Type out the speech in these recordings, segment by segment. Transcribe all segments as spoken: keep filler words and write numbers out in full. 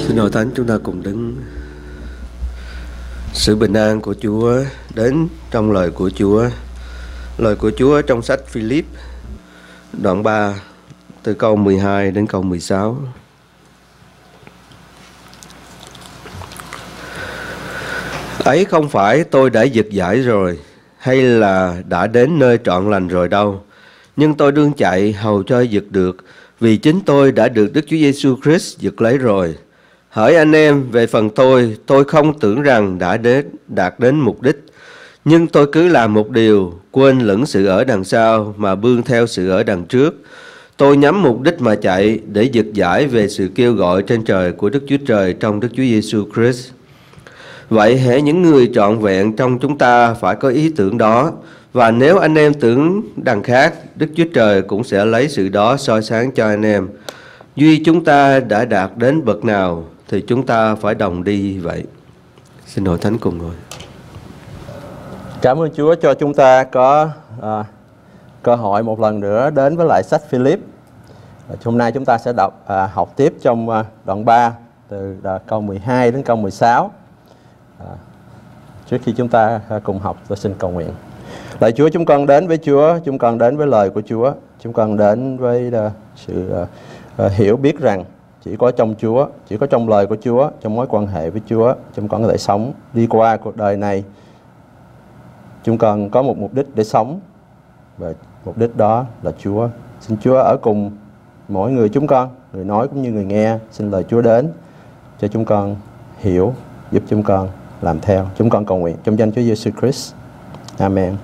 Xin hội thánh, chúng ta cùng đứng. Sự bình an của Chúa đến trong lời của Chúa. Lời của Chúa trong sách Philip đoạn ba từ câu mười hai đến câu mười sáu. Ấy không phải tôi đã giật giải rồi, hay là đã đến nơi trọn lành rồi đâu, nhưng tôi đương chạy hầu cho giật được, vì chính tôi đã được Đức Chúa Giêsu Christ giật lấy rồi. Hỡi anh em, về phần tôi, tôi không tưởng rằng đã đến, đạt đến mục đích, nhưng tôi cứ làm một điều, quên lẫn sự ở đằng sau mà bươn theo sự ở đằng trước. Tôi nhắm mục đích mà chạy để giật giải về sự kêu gọi trên trời của Đức Chúa Trời trong Đức Chúa Giêsu Christ. Vậy hễ những người trọn vẹn trong chúng ta phải có ý tưởng đó, và nếu anh em tưởng đằng khác, Đức Chúa Trời cũng sẽ lấy sự đó soi sáng cho anh em. Duy chúng ta đã đạt đến bậc nào thì chúng ta phải đồng đi vậy. Xin hội thánh cùng ngồi. Cảm ơn Chúa cho chúng ta có à, cơ hội một lần nữa đến với lại sách Philip. À, hôm nay chúng ta sẽ đọc à, học tiếp trong à, đoạn ba từ à, câu mười hai đến câu mười sáu. À, trước khi chúng ta à, cùng học, tôi xin cầu nguyện. Lạy Chúa, chúng con đến với Chúa, chúng con đến với lời của Chúa, chúng con đến với à, sự à, à, hiểu biết rằng chỉ có trong Chúa, chỉ có trong lời của Chúa, trong mối quan hệ với Chúa, chúng con có thể sống đi qua cuộc đời này. Chúng con có một mục đích để sống, và mục đích đó là Chúa. Xin Chúa ở cùng mỗi người chúng con, người nói cũng như người nghe. Xin lời Chúa đến cho chúng con hiểu, giúp chúng con làm theo. Chúng con cầu nguyện trong danh Chúa Giêsu Christ. Amen.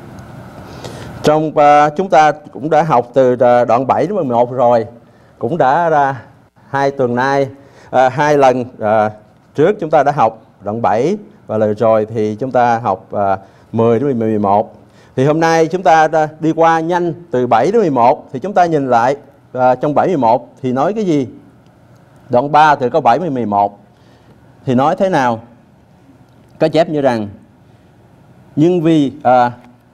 Trong uh, chúng ta cũng đã học từ uh, đoạn bảy đến mười một rồi, cũng đã ra hai tuần nay, à, hai lần à, trước chúng ta đã học đoạn bảy, và lần rồi thì chúng ta học à, mười đến mười một. Thì hôm nay chúng ta đi qua nhanh từ bảy đến mười một, thì chúng ta nhìn lại à, trong bảy mười một thì nói cái gì? Đoạn ba từ câu bảy đến mười một thì nói thế nào? Có chép như rằng: Nhưng vì à,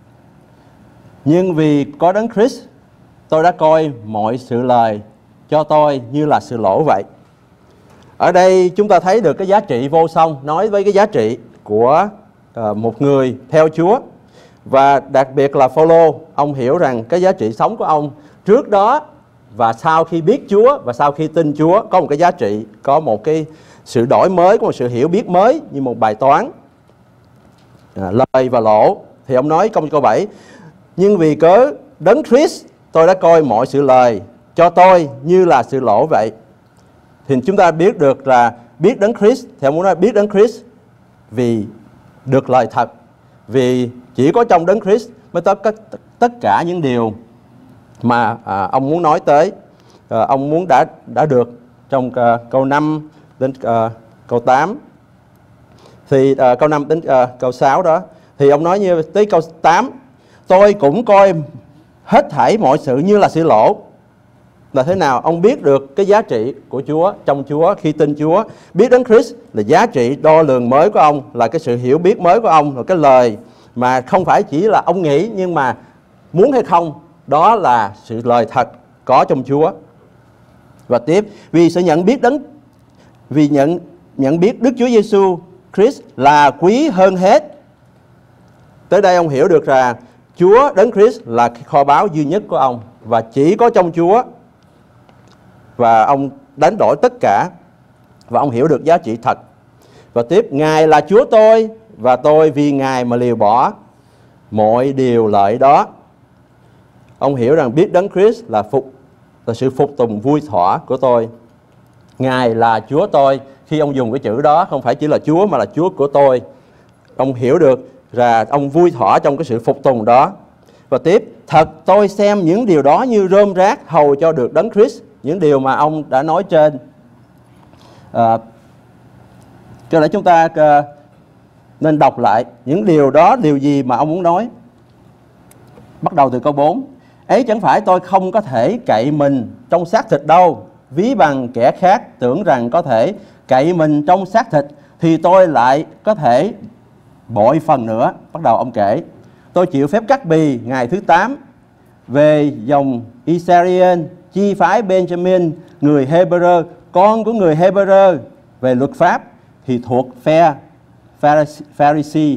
nhưng vì có Đấng Christ, tôi đã coi mọi sự lời cho tôi như là sự lỗ vậy. Ở đây chúng ta thấy được cái giá trị vô song, nói với cái giá trị của uh, một người theo Chúa. Và đặc biệt là Phôlô, ông hiểu rằng cái giá trị sống của ông trước đó và sau khi biết Chúa và sau khi tin Chúa có một cái giá trị, có một cái sự đổi mới, có một sự hiểu biết mới như một bài toán. À, lời và lỗ. Thì ông nói trong câu bảy: Nhưng vì cớ Đấng Christ, tôi đã coi mọi sự lời cho tôi như là sự lỗ vậy. Thì chúng ta biết được là biết Đấng Christ, thì ông muốn nói biết Đấng Christ vì được lời thật, vì chỉ có trong Đấng Christ mới có tất, tất cả những điều mà à, ông muốn nói tới, à, ông muốn đã đã được trong à, câu năm đến à, câu tám. Thì à, câu năm đến à, câu sáu đó, thì ông nói như tới câu tám: Tôi cũng coi hết thảy mọi sự như là sự lỗ. Là thế nào? Ông biết được cái giá trị của Chúa, trong Chúa, khi tin Chúa. Biết Đấng Christ là giá trị đo lường mới của ông, là cái sự hiểu biết mới của ông, là cái lời mà không phải chỉ là ông nghĩ, nhưng mà muốn hay không, đó là sự lời thật có trong Chúa. Và tiếp, vì sự nhận biết đấng, vì nhận nhận biết Đức Chúa Giêsu Christ là quý hơn hết. Tới đây ông hiểu được rằng Chúa Đấng Christ là kho báu duy nhất của ông, và chỉ có trong Chúa. Và ông đánh đổi tất cả, và ông hiểu được giá trị thật. Và tiếp, Ngài là Chúa tôi, và tôi vì Ngài mà liều bỏ mọi điều lợi đó. Ông hiểu rằng biết Đấng Christ là phục là sự phục tùng vui thỏa của tôi. Ngài là Chúa tôi, khi ông dùng cái chữ đó không phải chỉ là Chúa mà là Chúa của tôi. Ông hiểu được là ông vui thỏa trong cái sự phục tùng đó. Và tiếp, thật tôi xem những điều đó như rơm rác hầu cho được Đấng Christ. Những điều mà ông đã nói trên. À, cho nên chúng ta uh, nên đọc lại những điều đó, điều gì mà ông muốn nói. Bắt đầu từ câu bốn: Ấy chẳng phải tôi không có thể cậy mình trong xác thịt đâu, ví bằng kẻ khác tưởng rằng có thể cậy mình trong xác thịt, thì tôi lại có thể bội phần nữa. Bắt đầu ông kể: Tôi chịu phép cắt bì ngày thứ tám về dòng Israel, chi phái Benjamin, người Hebrew, con của người Hebrew, về luật pháp thì thuộc phe Pharisee.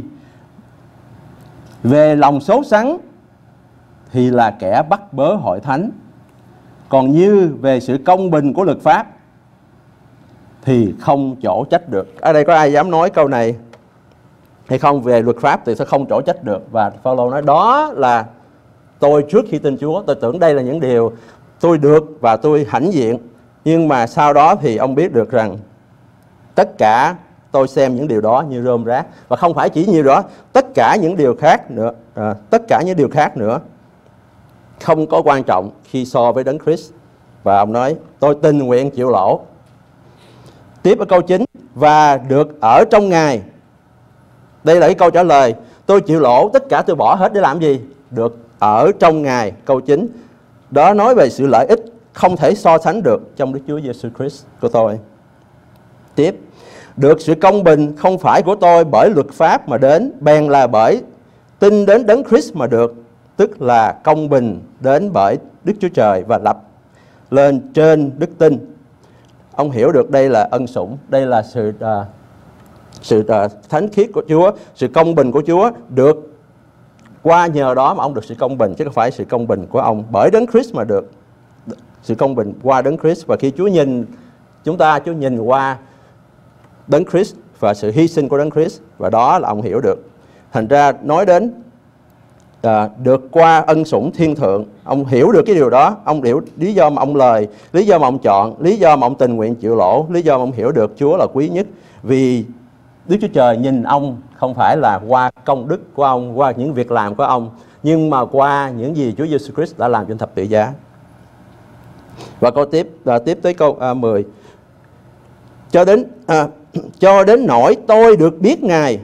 Về lòng sốt sắng thì là kẻ bắt bớ hội thánh. Còn như về sự công bình của luật pháp thì không chỗ trách được. Ở đây có ai dám nói câu này hay không? Về luật pháp thì sẽ không chỗ trách được. Và Phaolô nói đó là tôi trước khi tin Chúa, tôi tưởng đây là những điều tôi được và tôi hãnh diện. Nhưng mà sau đó thì ông biết được rằng tất cả tôi xem những điều đó như rơm rác. Và không phải chỉ nhiều đó, tất cả những điều khác nữa, à, tất cả những điều khác nữa không có quan trọng khi so với Đấng Christ. Và ông nói tôi tình nguyện chịu lỗ. Tiếp ở câu chín, và được ở trong Ngài. Đây là cái câu trả lời. Tôi chịu lỗ, tất cả tôi bỏ hết để làm gì? Được ở trong Ngài. Câu chín, đó nói về sự lợi ích không thể so sánh được trong Đức Chúa Giêsu Christ của tôi. Tiếp, được sự công bình không phải của tôi bởi luật pháp mà đến, bèn là bởi tin đến Đấng Christ mà được. Tức là công bình đến bởi Đức Chúa Trời và lập lên trên đức tin. Ông hiểu được đây là ân sủng, đây là sự uh, sự uh, thánh khiết của Chúa, sự công bình của Chúa, được qua nhờ đó mà ông được sự công bình, chứ không phải sự công bình của ông bởi Đấng Christ mà được. Sự công bình qua Đấng Christ. Và khi Chúa nhìn chúng ta, Chúa nhìn qua Đấng Christ và sự hy sinh của Đấng Christ, và đó là ông hiểu được. Thành ra nói đến à, được qua ân sủng thiên thượng, ông hiểu được cái điều đó. Ông hiểu lý do mà ông lời, lý do mà ông chọn, lý do mà ông tình nguyện chịu lỗ, lý do mà ông hiểu được Chúa là quý nhất. Vì Đức Chúa Trời nhìn ông không phải là qua công đức của ông, qua những việc làm của ông, nhưng mà qua những gì Chúa Giêsu Christ đã làm trên thập tự giá. Và câu tiếp là tiếp tới câu à, mười. Cho đến à, cho đến nỗi tôi được biết Ngài.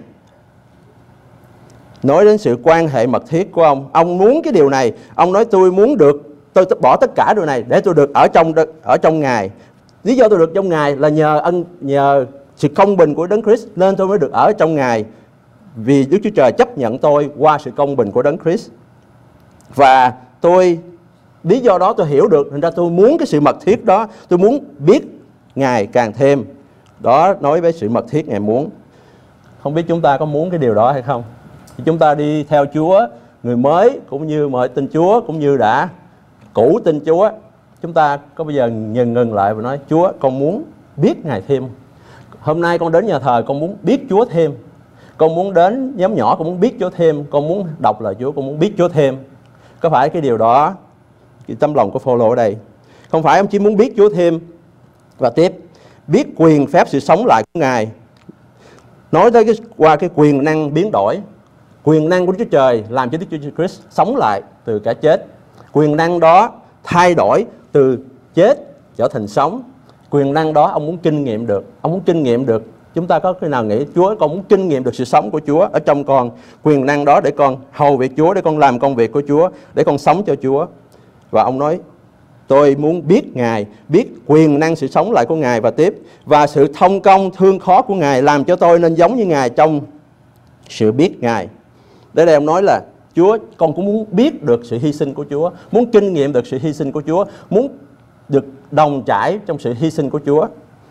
Nói đến sự quan hệ mật thiết của ông. Ông muốn cái điều này. Ông nói tôi muốn được, tôi bỏ tất cả điều này để tôi được ở trong ở trong Ngài. Lý do tôi được trong Ngài là nhờ ân nhờ sự công bình của Đấng Christ nên tôi mới được ở trong Ngài. Vì Đức Chúa Trời chấp nhận tôi qua sự công bình của Đấng Christ. Và tôi lý do đó tôi hiểu được, nên ra tôi muốn cái sự mật thiết đó, tôi muốn biết Ngài càng thêm. Đó nói với sự mật thiết Ngài muốn. Không biết chúng ta có muốn cái điều đó hay không? Thì chúng ta đi theo Chúa, người mới cũng như mời tin Chúa, cũng như đã cũ tin Chúa, chúng ta có bao giờ ngừng ngừng lại và nói Chúa, con muốn biết Ngài thêm. Hôm nay con đến nhà thờ, con muốn biết Chúa thêm. Con muốn đến nhóm nhỏ, con muốn biết Chúa thêm. Con muốn đọc lời Chúa, con muốn biết Chúa thêm. Có phải cái điều đó cái tấm lòng của Phaolô ở đây? Không phải ông chỉ muốn biết Chúa thêm. Và tiếp, biết quyền phép sự sống lại của Ngài. Nói tới cái, qua cái quyền năng biến đổi, quyền năng của Đức Chúa Trời làm cho Đức Chúa Christ sống lại từ cả chết. Quyền năng đó thay đổi từ chết trở thành sống. Quyền năng đó ông muốn kinh nghiệm được. Ông muốn kinh nghiệm được. Chúng ta có khi nào nghĩ Chúa, con muốn kinh nghiệm được sự sống của Chúa ở trong con. Quyền năng đó để con hầu việc Chúa, để con làm công việc của Chúa, để con sống cho Chúa. Và ông nói tôi muốn biết Ngài, biết quyền năng sự sống lại của Ngài. Và tiếp, và sự thông công thương khó của Ngài làm cho tôi nên giống như Ngài trong sự biết Ngài. Để đây ông nói là Chúa, con cũng muốn biết được sự hy sinh của Chúa, muốn kinh nghiệm được sự hy sinh của Chúa, muốn được đồng trải trong sự hy sinh của Chúa.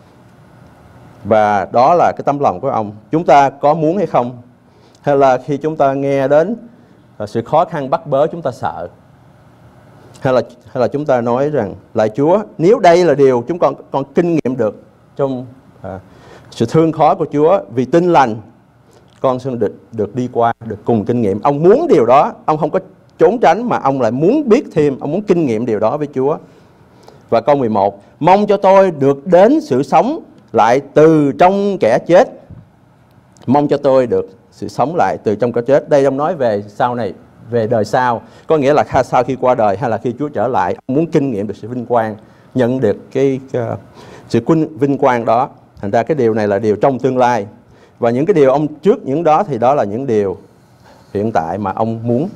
Và đó là cái tấm lòng của ông. Chúng ta có muốn hay không? Hay là khi chúng ta nghe đến sự khó khăn bắt bớ chúng ta sợ? Hay là hay là chúng ta nói rằng lại Chúa, nếu đây là điều chúng con con kinh nghiệm được trong à, sự thương khó của Chúa, vì tin lành con sẽ được được đi qua, được cùng kinh nghiệm. Ông muốn điều đó, ông không có trốn tránh mà ông lại muốn biết thêm, ông muốn kinh nghiệm điều đó với Chúa. Và câu mười một, mong cho tôi được đến sự sống lại từ trong kẻ chết. Mong cho tôi được sự sống lại từ trong kẻ chết. Đây ông nói về sau này, về đời sau, có nghĩa là sau khi qua đời hay là khi Chúa trở lại, ông muốn kinh nghiệm được sự vinh quang, nhận được cái, cái sự vinh quang đó. Thành ra cái điều này là điều trong tương lai. Và những cái điều ông trước những đó thì đó là những điều hiện tại mà ông muốn.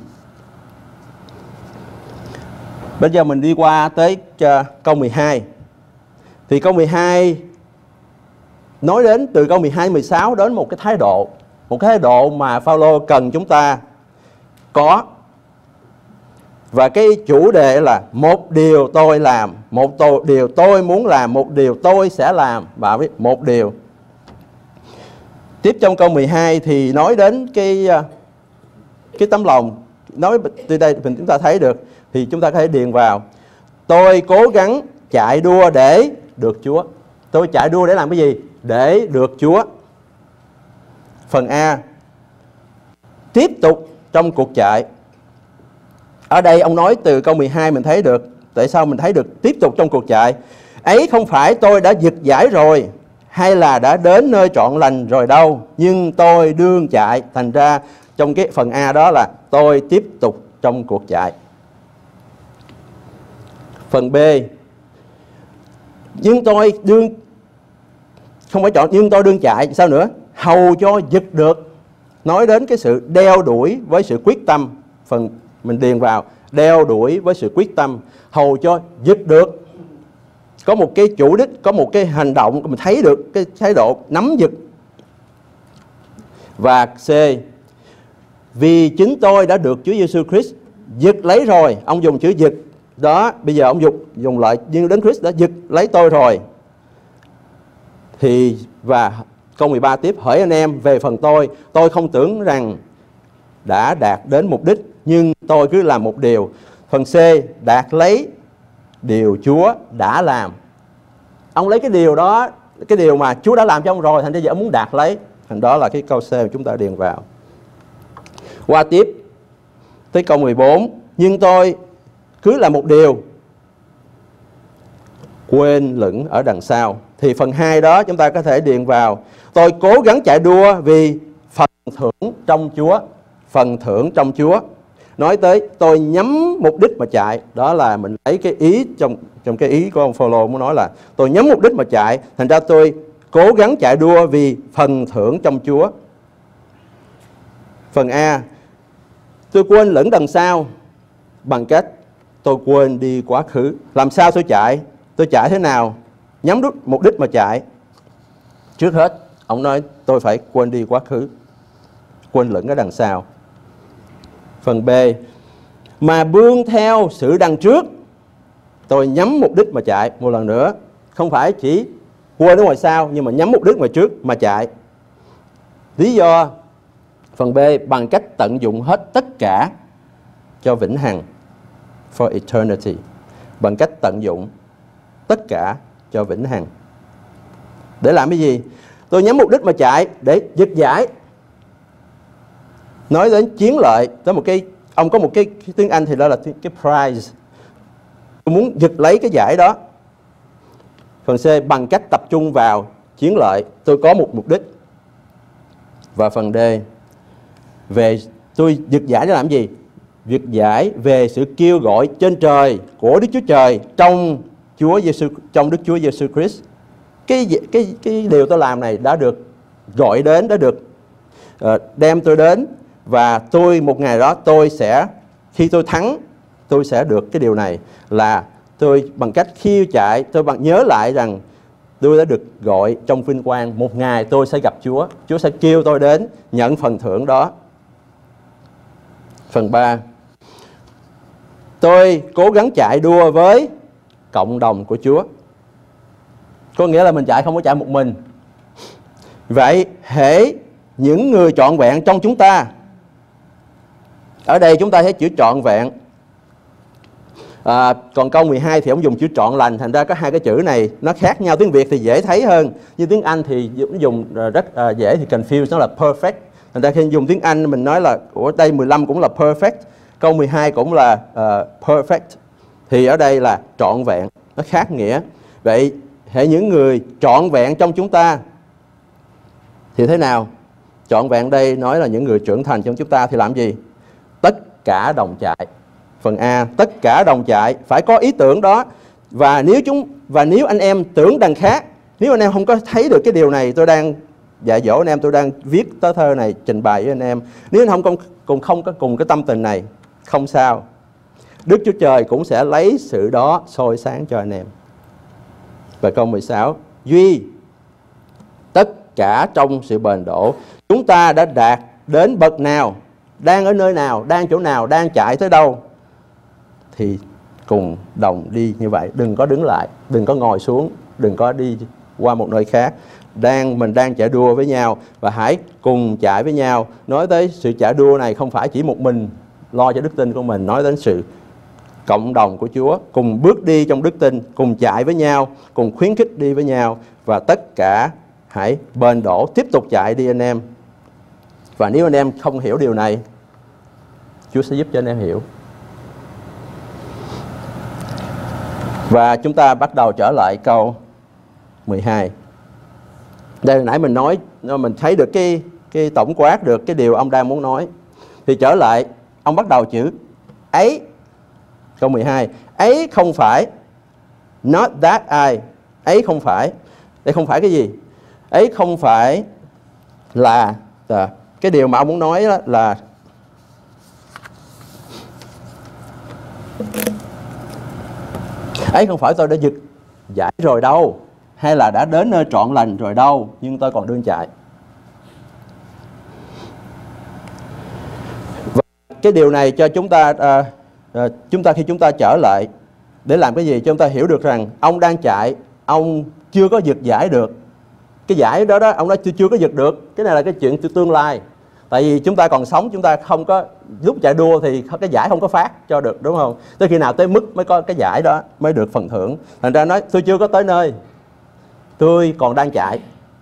Bây giờ mình đi qua tới uh, câu mười hai. Thì câu mười hai nói đến từ câu mười hai mười sáu đến một cái thái độ, một cái thái độ mà Phaolô cần chúng ta có. Và cái chủ đề là một điều tôi làm, một điều tôi muốn làm, một điều tôi sẽ làm. Và một điều Tiếp trong câu mười hai thì nói đến cái cái tấm lòng. Nói từ đây mình chúng ta thấy được, thì chúng ta có thể điền vào: tôi cố gắng chạy đua để được Chúa. Tôi chạy đua để làm cái gì? Để được Chúa. Phần A, tiếp tục trong cuộc chạy. Ở đây ông nói từ câu mười hai mình thấy được. Tại sao mình thấy được tiếp tục trong cuộc chạy? Ấy không phải tôi đã giật giải rồi, hay là đã đến nơi trọn lành rồi đâu, nhưng tôi đương chạy. Thành ra trong cái phần A đó là tôi tiếp tục trong cuộc chạy. Phần B, nhưng tôi đương, không phải chọn nhưng tôi đương chạy, sao nữa? Hầu cho giật được. Nói đến cái sự đeo đuổi với sự quyết tâm. Phần mình điền vào đeo đuổi với sự quyết tâm, hầu cho giật được. Có một cái chủ đích, có một cái hành động, mình thấy được cái thái độ nắm giật. Và C, vì chính tôi đã được Chúa Giêsu Christ giật lấy rồi. Ông dùng chữ giật đó, bây giờ ông dùng dùng lại, nhưng đến Christ đã giật lấy tôi rồi. Thì và câu mười ba tiếp: hỡi anh em, về phần tôi, tôi không tưởng rằng đã đạt đến mục đích, nhưng tôi cứ làm một điều. Phần C, đạt lấy điều Chúa đã làm. Ông lấy cái điều đó, cái điều mà Chúa đã làm cho ông rồi, thành ra giờ ông muốn đạt lấy. Thành đó là cái câu C mà chúng ta điền vào. Qua tiếp tới câu mười bốn: nhưng tôi cứ làm một điều, quên lửng ở đằng sau. Thì phần hai đó chúng ta có thể điền vào: tôi cố gắng chạy đua vì phần thưởng trong Chúa. Phần thưởng trong Chúa. Nói tới tôi nhắm mục đích mà chạy. Đó là mình lấy cái ý trong, trong cái ý của ông Phaolô muốn nói là tôi nhắm mục đích mà chạy. Thành ra tôi cố gắng chạy đua vì phần thưởng trong Chúa. Phần A, tôi quên lửng đằng sau bằng cách tôi quên đi quá khứ. Làm sao tôi chạy? Tôi chạy thế nào? Nhắm đích mục đích mà chạy. Trước hết, ông nói tôi phải quên đi quá khứ, quên lửng ở đằng sau. Phần B, mà bươn theo sự đằng trước. Tôi nhắm mục đích mà chạy. Một lần nữa, không phải chỉ quên ở ngoài sau, nhưng mà nhắm mục đích ngoài trước mà chạy. Lý do phần B, bằng cách tận dụng hết tất cả cho vĩnh hằng, for eternity. Bằng cách tận dụng tất cả cho vĩnh hằng. Để làm cái gì? Tôi nhắm mục đích mà chạy để giật giải. Nói đến chiến lợi, tới một cái, ông có một cái, cái tiếng Anh thì đó là cái prize. Tôi muốn giật lấy cái giải đó. Phần C, bằng cách tập trung vào chiến lợi, tôi có một mục đích. Và phần D, về tôi giật giải để làm gì? Giật giải về sự kêu gọi trên trời của Đức Chúa Trời trong Chúa Giêsu, trong Đức Chúa Giêsu Christ. Cái cái cái điều tôi làm này đã được gọi đến, đã được uh, đem tôi đến, và tôi một ngày đó tôi sẽ, khi tôi thắng, tôi sẽ được cái điều này là tôi bằng cách khiêu chạy, tôi bằng nhớ lại rằng tôi đã được gọi trong vinh quang. Một ngày tôi sẽ gặp Chúa, Chúa sẽ kêu tôi đến nhận phần thưởng đó. Phần ba, tôi cố gắng chạy đua với cộng đồng của Chúa. Có nghĩa là mình chạy không có chạy một mình. Vậy hễ những người trọn vẹn trong chúng ta. Ở đây chúng ta thấy chữ trọn vẹn. À, còn câu mười hai thì ông dùng chữ trọn lành. Thành ra có hai cái chữ này nó khác nhau. Tiếng Việt thì dễ thấy hơn, nhưng tiếng Anh thì dùng rất à, dễ thì confuse, nó là perfect. Thành ra khi dùng tiếng Anh mình nói là ở đây mười lăm cũng là perfect, câu mười hai cũng là uh, perfect. Thì ở đây là trọn vẹn, nó khác nghĩa. Vậy hễ những người trọn vẹn trong chúng ta thì thế nào? Trọn vẹn đây nói là những người trưởng thành trong chúng ta thì làm gì? Tất cả đồng chạy. Phần A, tất cả đồng chạy, phải có ý tưởng đó. Và nếu chúng và nếu anh em tưởng đằng khác, nếu anh em không có thấy được cái điều này, tôi đang dạy dỗ anh em, tôi đang viết tớ thơ này trình bày với anh em, nếu anh không cùng không có cùng cái tâm tình này, không sao, Đức Chúa Trời cũng sẽ lấy sự đó soi sáng cho anh em. Và câu mười sáu, duy tất cả trong sự bền đổ, chúng ta đã đạt đến bậc nào, đang ở nơi nào, đang chỗ nào, đang chạy tới đâu, thì cùng đồng đi như vậy. Đừng có đứng lại, đừng có ngồi xuống, đừng có đi qua một nơi khác. đang mình đang chạy đua với nhau và hãy cùng chạy với nhau. Nói tới sự chạy đua này không phải chỉ một mình lo cho đức tin của mình, nói đến sự cộng đồng của Chúa, cùng bước đi trong đức tin, cùng chạy với nhau, cùng khuyến khích đi với nhau, và tất cả hãy bền đổ tiếp tục chạy đi anh em. Và nếu anh em không hiểu điều này, Chúa sẽ giúp cho anh em hiểu. Và chúng ta bắt đầu trở lại câu mười hai. Đây là nãy mình nói, mình thấy được cái, cái tổng quát được cái điều ông đang muốn nói. Thì trở lại, ông bắt đầu chữ ấy. Câu mười hai, ấy không phải, not that I, ấy không phải. Đây không phải cái gì? Ấy không phải là, là cái điều mà ông muốn nói đó là ấy không phải tôi đã giật giải rồi đâu, hay là đã đến nơi trọn lành rồi đâu, nhưng tôi còn đương chạy. Và cái điều này cho chúng ta à, à, chúng ta khi chúng ta trở lại để làm cái gì? Chúng ta hiểu được rằng ông đang chạy, ông chưa có giật giải được. Cái giải đó đó ông nói chưa, chưa có giật được. Cái này là cái chuyện tương lai. Tại vì chúng ta còn sống, chúng ta không có, lúc chạy đua thì cái giải không có phát cho được, đúng không? Tới khi nào tới mức mới có cái giải đó, mới được phần thưởng. Thành ra nói tôi chưa có tới nơi, tôi còn đang chạy.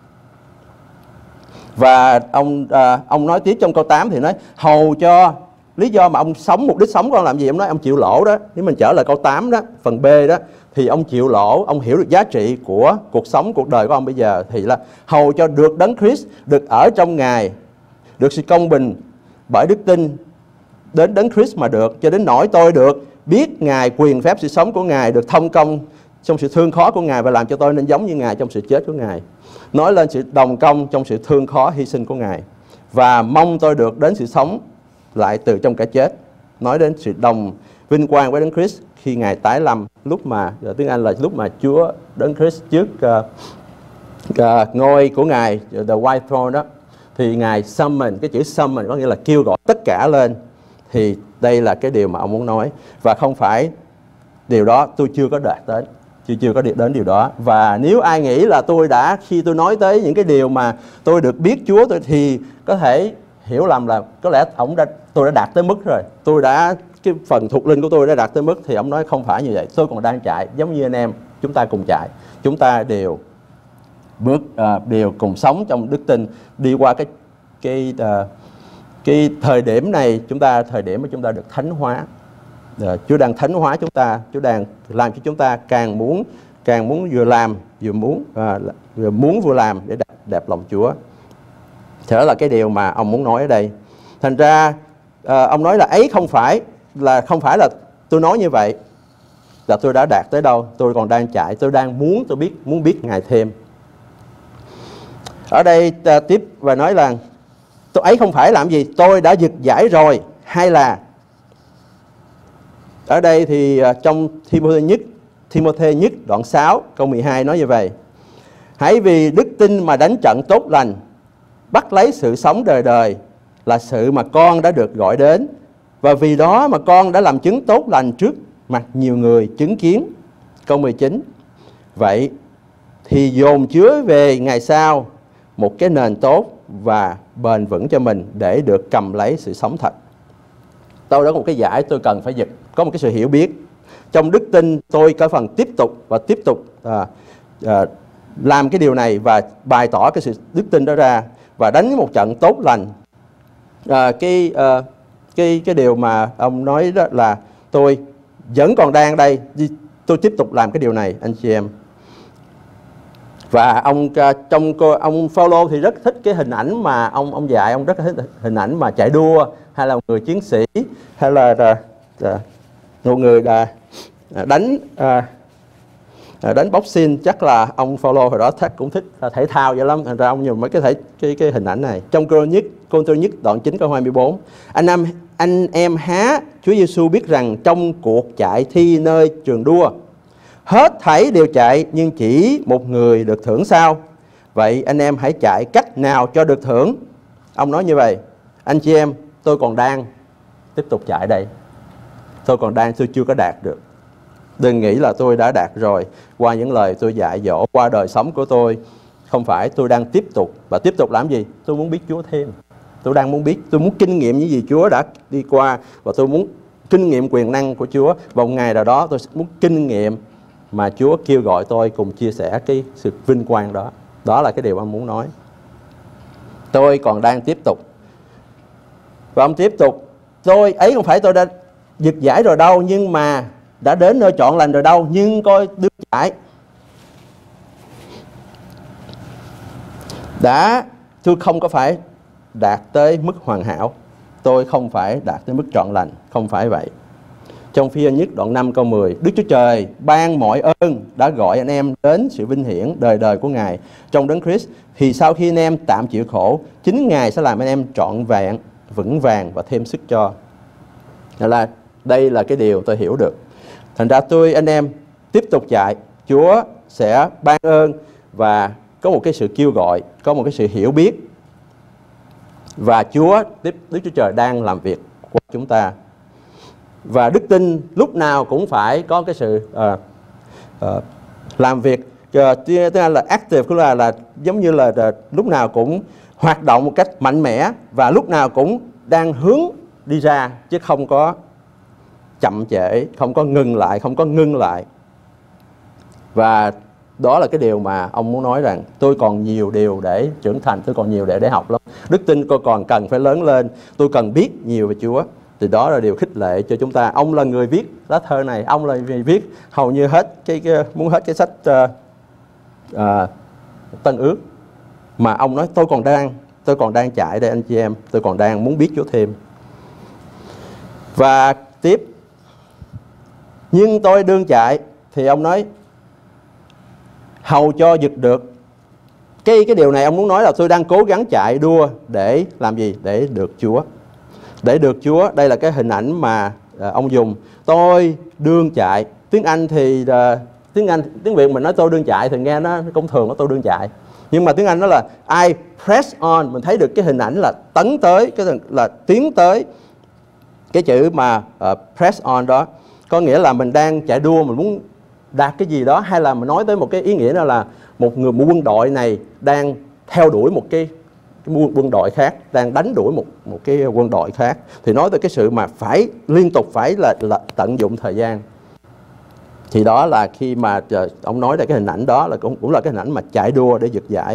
Và ông à, ông nói tiếp trong câu tám thì nói hầu cho, lý do mà ông sống, mục đích sống của ông làm gì? Ông nói ông chịu lỗ đó. Nếu mình trở lại câu tám đó, phần B đó, thì ông chịu lỗ, ông hiểu được giá trị của cuộc sống, cuộc đời của ông bây giờ. Thì là hầu cho được Đấng Christ, được ở trong Ngài, được sự công bình bởi đức tin đến Đấng Christ mà được, cho đến nỗi tôi được biết Ngài, quyền phép sự sống của Ngài, được thông công trong sự thương khó của Ngài, và làm cho tôi nên giống như Ngài trong sự chết của Ngài. Nói lên sự đồng công trong sự thương khó hy sinh của Ngài, và mong tôi được đến sự sống lại từ trong cái chết. Nói đến sự đồng vinh quang với Đấng Christ khi Ngài tái lâm, lúc mà tiếng Anh là lúc mà Chúa Đấng Christ trước uh, uh, ngôi của Ngài, the white throne đó, thì Ngài summon, cái chữ summon có nghĩa là kêu gọi tất cả lên. Thì đây là cái điều mà ông muốn nói. Và không phải điều đó tôi chưa có đạt đến, chưa chưa có đến điều đó. Và nếu ai nghĩ là tôi đã, khi tôi nói tới những cái điều mà tôi được biết Chúa tôi, thì có thể hiểu lầm là có lẽ ông đã, tôi đã đạt tới mức rồi, tôi đã, cái phần thuộc linh của tôi đã đạt tới mức. Thì ông nói không phải như vậy, tôi còn đang chạy, giống như anh em chúng ta cùng chạy, chúng ta đều bước uh, đều cùng sống trong đức tin, đi qua cái cái uh, cái thời điểm này, chúng ta thời điểm mà chúng ta được thánh hóa. Uh, Chúa đang thánh hóa chúng ta, Chúa đang làm cho chúng ta càng muốn càng muốn vừa làm vừa muốn uh, vừa muốn vừa làm để đẹp, đẹp lòng Chúa. Thế đó là cái điều mà ông muốn nói ở đây. Thành ra uh, ông nói là ấy không phải là không phải là tôi nói như vậy là tôi đã đạt tới đâu, tôi còn đang chạy, tôi đang muốn tôi biết muốn biết Ngài thêm. Ở đây ta tiếp và nói là tôi ấy không phải làm gì, tôi đã giật giải rồi, hay là ở đây thì uh, trong Thi-mô-thê nhất, Thi-mô-thê nhất đoạn sáu câu mười hai nói như vậy: hãy vì đức tin mà đánh trận tốt lành, bắt lấy sự sống đời đời, là sự mà con đã được gọi đến, và vì đó mà con đã làm chứng tốt lành trước mặt nhiều người chứng kiến. Câu mười chín: vậy thì dồn chứa về ngày sau một cái nền tốt và bền vững cho mình, để được cầm lấy sự sống thật. Tôi đã có một cái giải tôi cần phải giật, có một cái sự hiểu biết trong đức tin. Tôi có phần tiếp tục và tiếp tục à, à, làm cái điều này và bày tỏ cái sự đức tin đó ra và đánh một trận tốt lành. À, cái à, cái cái điều mà ông nói đó là tôi vẫn còn đang đây, tôi tiếp tục làm cái điều này anh chị em. Và ông trong ông Phaolô thì rất thích cái hình ảnh mà ông ông dạy, ông rất thích hình ảnh mà chạy đua, hay là một người chiến sĩ, hay là, là, là một người là đánh à, đánh boxing. Chắc là ông Phaolô hồi đó chắc cũng thích thể thao vậy lắm, thành ra ông dùng mấy cái thể cái cái hình ảnh này. Trong Cô nhất Cô nhất đoạn chín câu hai mươi bốn: anh em anh em há Chúa Giêsu biết rằng trong cuộc chạy thi nơi trường đua, hết thảy đều chạy nhưng chỉ một người được thưởng sao? Vậy anh em hãy chạy cách nào cho được thưởng? Ông nói như vậy: anh chị em, tôi còn đang tiếp tục chạy đây, tôi còn đang, tôi chưa có đạt được. Đừng nghĩ là tôi đã đạt rồi qua những lời tôi dạy dỗ, qua đời sống của tôi. Không phải, tôi đang tiếp tục. Và tiếp tục làm gì? Tôi muốn biết Chúa thêm. Tôi đang muốn biết, tôi muốn kinh nghiệm những gì Chúa đã đi qua, và tôi muốn kinh nghiệm quyền năng của Chúa. Vào một ngày nào đó tôi muốn kinh nghiệm mà Chúa kêu gọi tôi cùng chia sẻ cái sự vinh quang đó. Đó là cái điều ông muốn nói. Tôi còn đang tiếp tục. Và ông tiếp tục, tôi ấy không phải tôi đã giật giải rồi đâu, nhưng mà đã đến nơi trọn lành rồi đâu, nhưng coi đương chạy. Đã, tôi không có phải đạt tới mức hoàn hảo, tôi không phải đạt tới mức trọn lành, không phải vậy. Trong Phi-e nhất đoạn năm câu mười, Đức Chúa Trời ban mọi ơn đã gọi anh em đến sự vinh hiển đời đời của Ngài trong Đấng Christ. Thì sau khi anh em tạm chịu khổ, chính Ngài sẽ làm anh em trọn vẹn, vững vàng và thêm sức cho. Đó là, đây là cái điều tôi hiểu được. Thành ra tôi, anh em tiếp tục chạy, Chúa sẽ ban ơn và có một cái sự kêu gọi, có một cái sự hiểu biết. Và Chúa, Đức Chúa Trời đang làm việc qua chúng ta. Và đức tin lúc nào cũng phải có cái sự uh, uh, làm việc, tiếng Anh là active, cũng là, là giống như là uh, lúc nào cũng hoạt động một cách mạnh mẽ, và lúc nào cũng đang hướng đi ra, chứ không có chậm trễ, không có ngừng lại, không có ngưng lại. Và đó là cái điều mà ông muốn nói rằng tôi còn nhiều điều để trưởng thành, tôi còn nhiều để để học lắm. Đức tin tôi còn cần phải lớn lên, tôi cần biết nhiều về Chúa. Thì đó là điều khích lệ cho chúng ta. Ông là người viết lá thơ này, ông là người viết hầu như hết cái, cái muốn hết cái sách uh, uh, Tân Ước. Mà ông nói tôi còn đang, tôi còn đang chạy đây anh chị em, tôi còn đang muốn biết Chúa thêm. Và tiếp, nhưng tôi đương chạy, thì ông nói hầu cho giật được. Cái, cái điều này ông muốn nói là tôi đang cố gắng chạy đua để làm gì? Để được Chúa. Để được Chúa, đây là cái hình ảnh mà à, ông dùng. Tôi đương chạy. Tiếng Anh thì à, tiếng Anh, tiếng Việt mình nói tôi đương chạy thì nghe nó công thường của tôi đương chạy. Nhưng mà tiếng Anh đó là I press on. Mình thấy được cái hình ảnh là tấn tới, cái là tiến tới. Cái chữ mà uh, press on đó có nghĩa là mình đang chạy đua, mình muốn đạt cái gì đó, hay là mình nói tới một cái ý nghĩa đó là một người một quân đội này đang theo đuổi một cái, cái quân đội khác, đang đánh đuổi một một cái quân đội khác, thì nói tới cái sự mà phải liên tục phải là, là tận dụng thời gian. Thì đó là khi mà ông nói ra cái hình ảnh đó là cũng cũng là cái hình ảnh mà chạy đua để giật giải.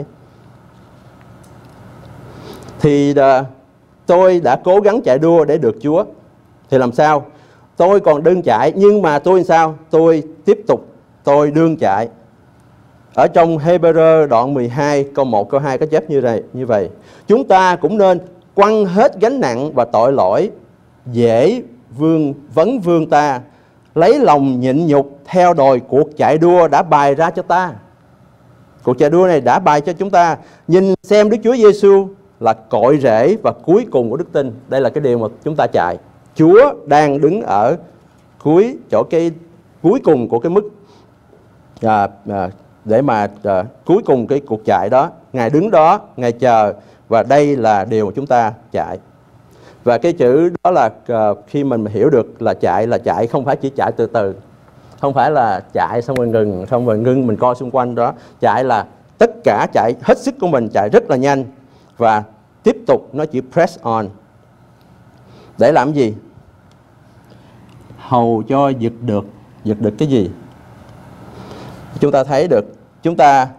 Thì uh, tôi đã cố gắng chạy đua để được Chúa. Thì làm sao? Tôi còn đương chạy, nhưng mà tôi làm sao? Tôi tiếp tục, tôi đương chạy. Ở trong Hebrew đoạn mười hai câu một câu hai có chép như vậy, như vậy. Chúng ta cũng nên quăng hết gánh nặng và tội lỗi dễ vương vấn vương ta, lấy lòng nhịn nhục theo đòi cuộc chạy đua đã bày ra cho ta. Cuộc chạy đua này đã bày cho chúng ta. Nhìn xem Đức Chúa Giêsu là cội rễ và cuối cùng của đức tin. Đây là cái điều mà chúng ta chạy. Chúa đang đứng ở cuối chỗ cái cuối cùng của cái mức à, à, để mà à, cuối cùng cái cuộc chạy đó. Ngài đứng đó, Ngài chờ, và đây là điều mà chúng ta chạy. Và cái chữ đó là à, khi mình hiểu được là chạy là chạy không phải chỉ chạy từ từ, không phải là chạy xong rồi ngừng, xong rồi ngưng mình coi xung quanh đó. Chạy là tất cả chạy hết sức của mình, chạy rất là nhanh và tiếp tục, nó chỉ press on. Để làm gì? Hầu cho giật được. Giật được cái gì? Chúng ta thấy được, chúng ta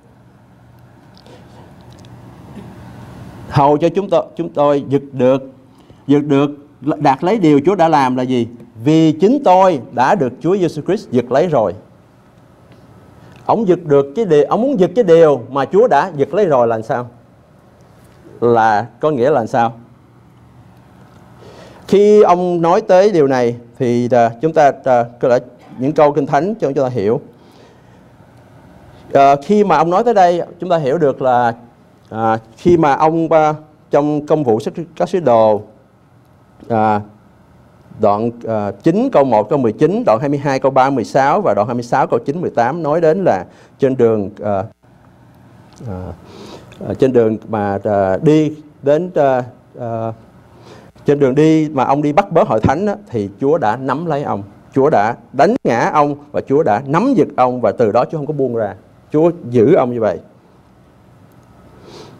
hầu cho chúng tôi, chúng tôi giật được, giật được, đạt lấy điều Chúa đã làm là gì? Vì chính tôi đã được Chúa Giêsu Christ giật lấy rồi. Ông giật được cái điều, ông muốn giật cái điều mà Chúa đã giật lấy rồi là sao? Là có nghĩa là sao? Khi ông nói tới điều này thì uh, chúng ta uh, có lẽ những câu Kinh Thánh cho chúng ta hiểu. Uh, khi mà ông nói tới đây, chúng ta hiểu được là uh, khi mà ông uh, trong Công vụ các sứ đồ uh, đoạn uh, chín câu một câu mười chín, đoạn hai mươi hai câu ba mười sáu và đoạn hai mươi sáu câu chín mười tám nói đến là trên đường uh, uh, trên đường mà uh, đi đến uh, uh, trên đường đi mà ông đi bắt bớ hội thánh á, thì Chúa đã nắm lấy ông, Chúa đã đánh ngã ông và Chúa đã nắm giật ông, và từ đó Chúa không có buông ra, Chúa giữ ông như vậy.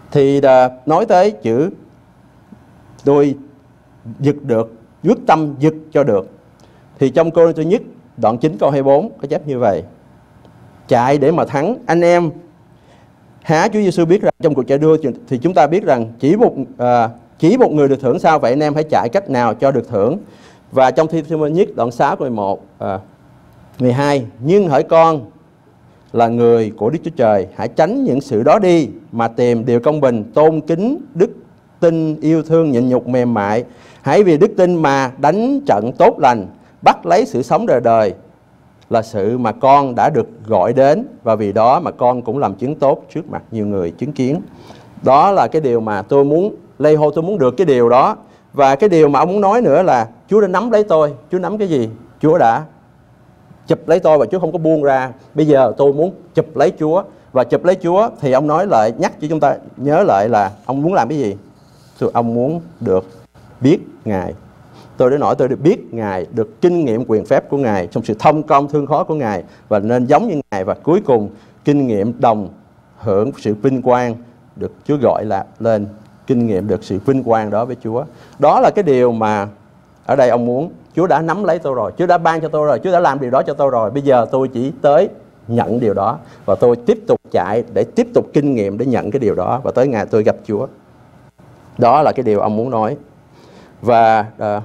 Thì à, nói tới chữ tôi giật được, quyết tâm giật cho được. Thì trong Cô-rinh-tô nhất đoạn chín câu hai mươi bốn có chép như vậy: chạy để mà thắng. Anh em há Chúa Giêsu biết rằng trong cuộc chạy đua thì chúng ta biết rằng chỉ một à, chỉ một người được thưởng sao? Vậy anh em hãy chạy cách nào cho được thưởng. Và trong Thi Thiên nhất đoạn sáu câu mười một à, mười hai: nhưng hỡi con là người của Đức Chúa Trời, hãy tránh những sự đó đi, mà tìm điều công bình, tôn kính, đức tin, yêu thương, nhịn nhục, mềm mại. Hãy vì đức tin mà đánh trận tốt lành, bắt lấy sự sống đời đời, là sự mà con đã được gọi đến, và vì đó mà con cũng làm chứng tốt trước mặt nhiều người chứng kiến. Đó là cái điều mà tôi muốn lay hô, tôi muốn được cái điều đó. Và cái điều mà ông muốn nói nữa là Chúa đã nắm lấy tôi. Chúa nắm cái gì? Chúa đã chụp lấy tôi và Chúa không có buông ra. Bây giờ tôi muốn chụp lấy Chúa. Và chụp lấy Chúa thì ông nói lại, nhắc cho chúng ta nhớ lại là ông muốn làm cái gì? Ông muốn được biết Ngài. Tôi đã nói tôi được biết Ngài, được kinh nghiệm quyền phép của Ngài, trong sự thông công thương khó của Ngài, và nên giống như Ngài. Và cuối cùng kinh nghiệm đồng hưởng sự vinh quang, được Chúa gọi là lên kinh nghiệm được sự vinh quang đó với Chúa. Đó là cái điều mà ở đây ông muốn. Chúa đã nắm lấy tôi rồi, Chúa đã ban cho tôi rồi, Chúa đã làm điều đó cho tôi rồi. Bây giờ tôi chỉ tới nhận điều đó, và tôi tiếp tục chạy để tiếp tục kinh nghiệm để nhận cái điều đó, và tới ngày tôi gặp Chúa. Đó là cái điều ông muốn nói. Và uh,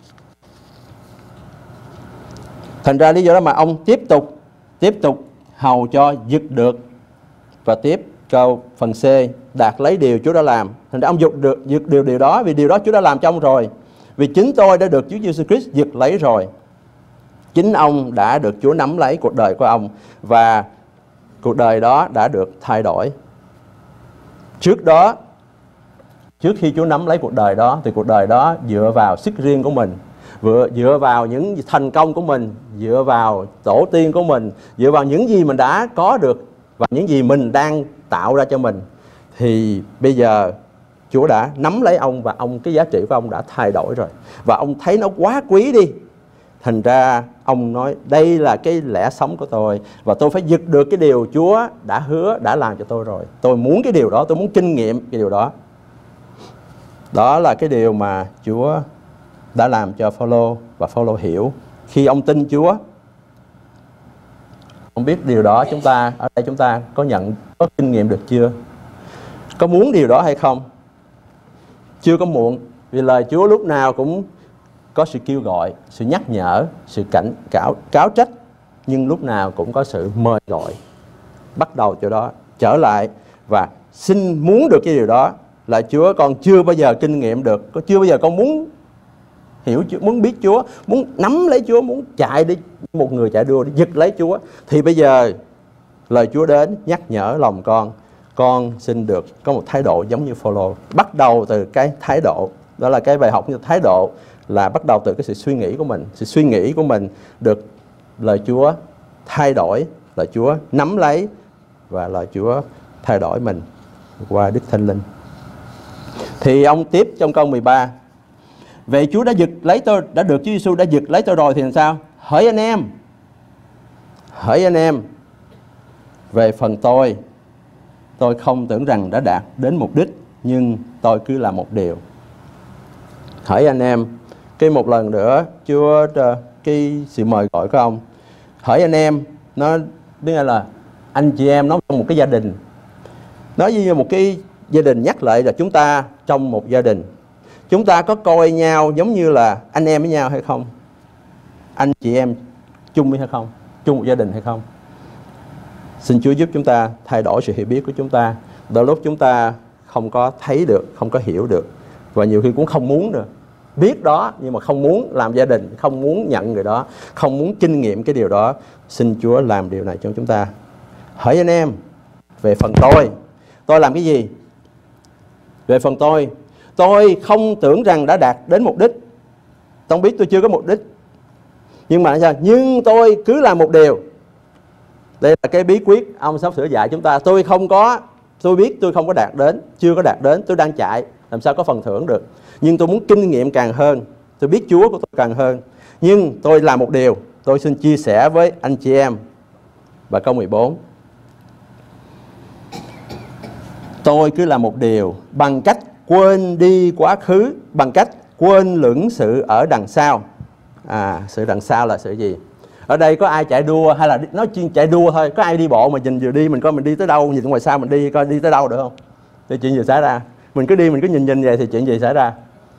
thành ra lý do đó mà ông tiếp tục tiếp tục hầu cho giật được. Và tiếp câu phần C, đạt lấy điều Chúa đã làm. Thành ra ông giật được giật điều điều đó, vì điều đó Chúa đã làm cho ông rồi. Vì chính tôi đã được Chúa Giêsu Christ giật lấy rồi. Chính ông đã được Chúa nắm lấy cuộc đời của ông, và cuộc đời đó đã được thay đổi. Trước đó, trước khi Chúa nắm lấy cuộc đời đó, thì cuộc đời đó dựa vào sức riêng của mình, vừa dựa vào những thành công của mình, dựa vào tổ tiên của mình, dựa vào những gì mình đã có được và những gì mình đang tạo ra cho mình. Thì bây giờ Chúa đã nắm lấy ông, và ông cái giá trị của ông đã thay đổi rồi, và ông thấy nó quá quý đi. Thành ra ông nói đây là cái lẽ sống của tôi, và tôi phải giật được cái điều Chúa đã hứa, đã làm cho tôi rồi. Tôi muốn cái điều đó, tôi muốn kinh nghiệm cái điều đó. Đó là cái điều mà Chúa đã làm cho Phao-lô, và Phao-lô hiểu. Khi ông tin Chúa, ông biết điều đó. Chúng ta ở đây chúng ta có nhận, có kinh nghiệm được chưa? Có muốn điều đó hay không? Chưa có muộn, vì lời Chúa lúc nào cũng có sự kêu gọi, sự nhắc nhở, sự cảnh cáo, cáo trách, nhưng lúc nào cũng có sự mời gọi. Bắt đầu chỗ đó, trở lại và xin muốn được cái điều đó. Là Chúa, con chưa bao giờ kinh nghiệm được, có chưa bao giờ con muốn hiểu Chúa, muốn biết Chúa, muốn nắm lấy Chúa, muốn chạy đi, một người chạy đua để giật lấy Chúa. Thì bây giờ lời Chúa đến nhắc nhở lòng con, con xin được có một thái độ giống như Phao-lô. Bắt đầu từ cái thái độ, đó là cái bài học như thái độ, là bắt đầu từ cái sự suy nghĩ của mình. Sự suy nghĩ của mình được lời Chúa thay đổi, lời Chúa nắm lấy, và lời Chúa thay đổi mình qua Đức Thánh Linh. Thì ông tiếp trong câu mười ba: vậy Chúa đã giật lấy tôi, đã được Chúa Giêsu đã giật lấy tôi rồi thì làm sao? Hỡi anh em, hỡi anh em, về phần tôi, tôi không tưởng rằng đã đạt đến mục đích, nhưng tôi cứ làm một điều. Hỡi anh em, cái một lần nữa Chúa, cái sự mời gọi của ông, hỡi anh em, nó biết là anh chị em, nó trong một cái gia đình, nó như một cái gia đình, nhắc lại là chúng ta trong một gia đình, chúng ta có coi nhau giống như là anh em với nhau hay không? Anh chị em chung hay không? Chung một gia đình hay không? Xin Chúa giúp chúng ta thay đổi sự hiểu biết của chúng ta. Đôi lúc chúng ta không có thấy được, không có hiểu được, và nhiều khi cũng không muốn được. Biết đó nhưng mà không muốn làm gia đình, không muốn nhận người đó, không muốn kinh nghiệm cái điều đó. Xin Chúa làm điều này cho chúng ta. Hỡi anh em, về phần tôi, tôi làm cái gì? Về phần tôi, tôi không tưởng rằng đã đạt đến mục đích. Tôi biết tôi chưa có mục đích, nhưng mà sao? Nhưng tôi cứ làm một điều. Đây là cái bí quyết ông sắp sửa dạy chúng ta. Tôi không có, tôi biết tôi không có đạt đến, chưa có đạt đến, tôi đang chạy, làm sao có phần thưởng được. Nhưng tôi muốn kinh nghiệm càng hơn, tôi biết Chúa của tôi càng hơn. Nhưng tôi làm một điều, tôi xin chia sẻ với anh chị em. Và câu mười bốn: Tôi cứ làm một điều bằng cách quên đi quá khứ, bằng cách quên lửng sự ở đằng sau. À, sự đằng sau là sự gì? Ở đây có ai chạy đua hay là nói chuyên chạy đua thôi? Có ai đi bộ mà nhìn vừa đi mình coi mình đi tới đâu, nhìn ngoài sau mình đi coi đi tới đâu được không? Thì chuyện gì xảy ra? Mình cứ đi mình cứ nhìn nhìn vậy thì chuyện gì xảy ra?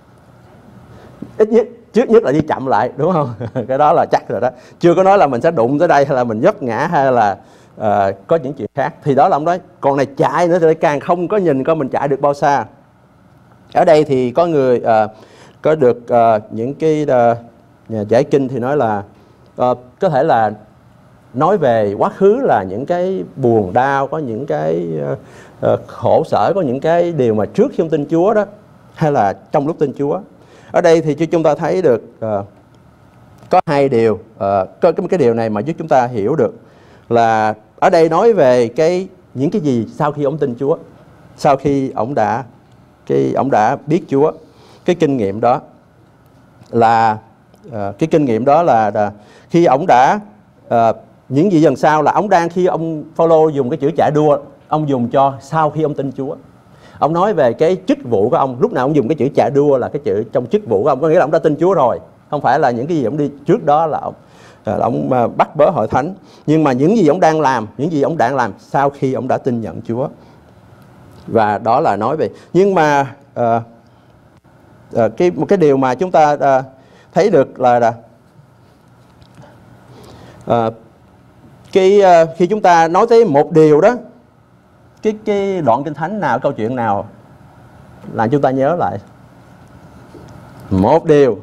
Ít nhất trước nhất là đi chậm lại, đúng không? Cái đó là chắc rồi đó. Chưa có nói là mình sẽ đụng tới đây hay là mình vấp ngã hay là uh, có những chuyện khác. Thì đó là ông nói. Còn này chạy nữa thì càng không có nhìn coi mình chạy được bao xa. Ở đây thì có người uh, có được uh, những cái uh, nhà giải kinh thì nói là uh, có thể là nói về quá khứ là những cái buồn đau, có những cái uh, uh, khổ sở, có những cái điều mà trước khi ông tin Chúa đó, hay là trong lúc tin Chúa. Ở đây thì chúng ta thấy được uh, có hai điều, uh, có cái, cái điều này mà giúp chúng ta hiểu được là ở đây nói về cái những cái gì sau khi ông tin Chúa, sau khi ông đã cái ông đã biết Chúa, cái kinh nghiệm đó là uh, cái kinh nghiệm đó là, là khi ông đã uh, những gì dần sau là ông đang khi ông Phaolô dùng cái chữ chạy đua, ông dùng cho sau khi ông tin Chúa. Ông nói về cái chức vụ của ông, lúc nào ông dùng cái chữ chạy đua là cái chữ trong chức vụ của ông, có nghĩa là ông đã tin Chúa rồi, không phải là những cái gì ông đi trước đó là ông, là ông bắt bớ hội thánh, nhưng mà những gì ông đang làm, những gì ông đang làm sau khi ông đã tin nhận Chúa. Và đó là nói về, nhưng mà uh, uh, cái một cái điều mà chúng ta uh, thấy được là, là uh, cái uh, khi chúng ta nói tới một điều đó, cái cái đoạn kinh thánh nào, câu chuyện nào làm chúng ta nhớ lại một điều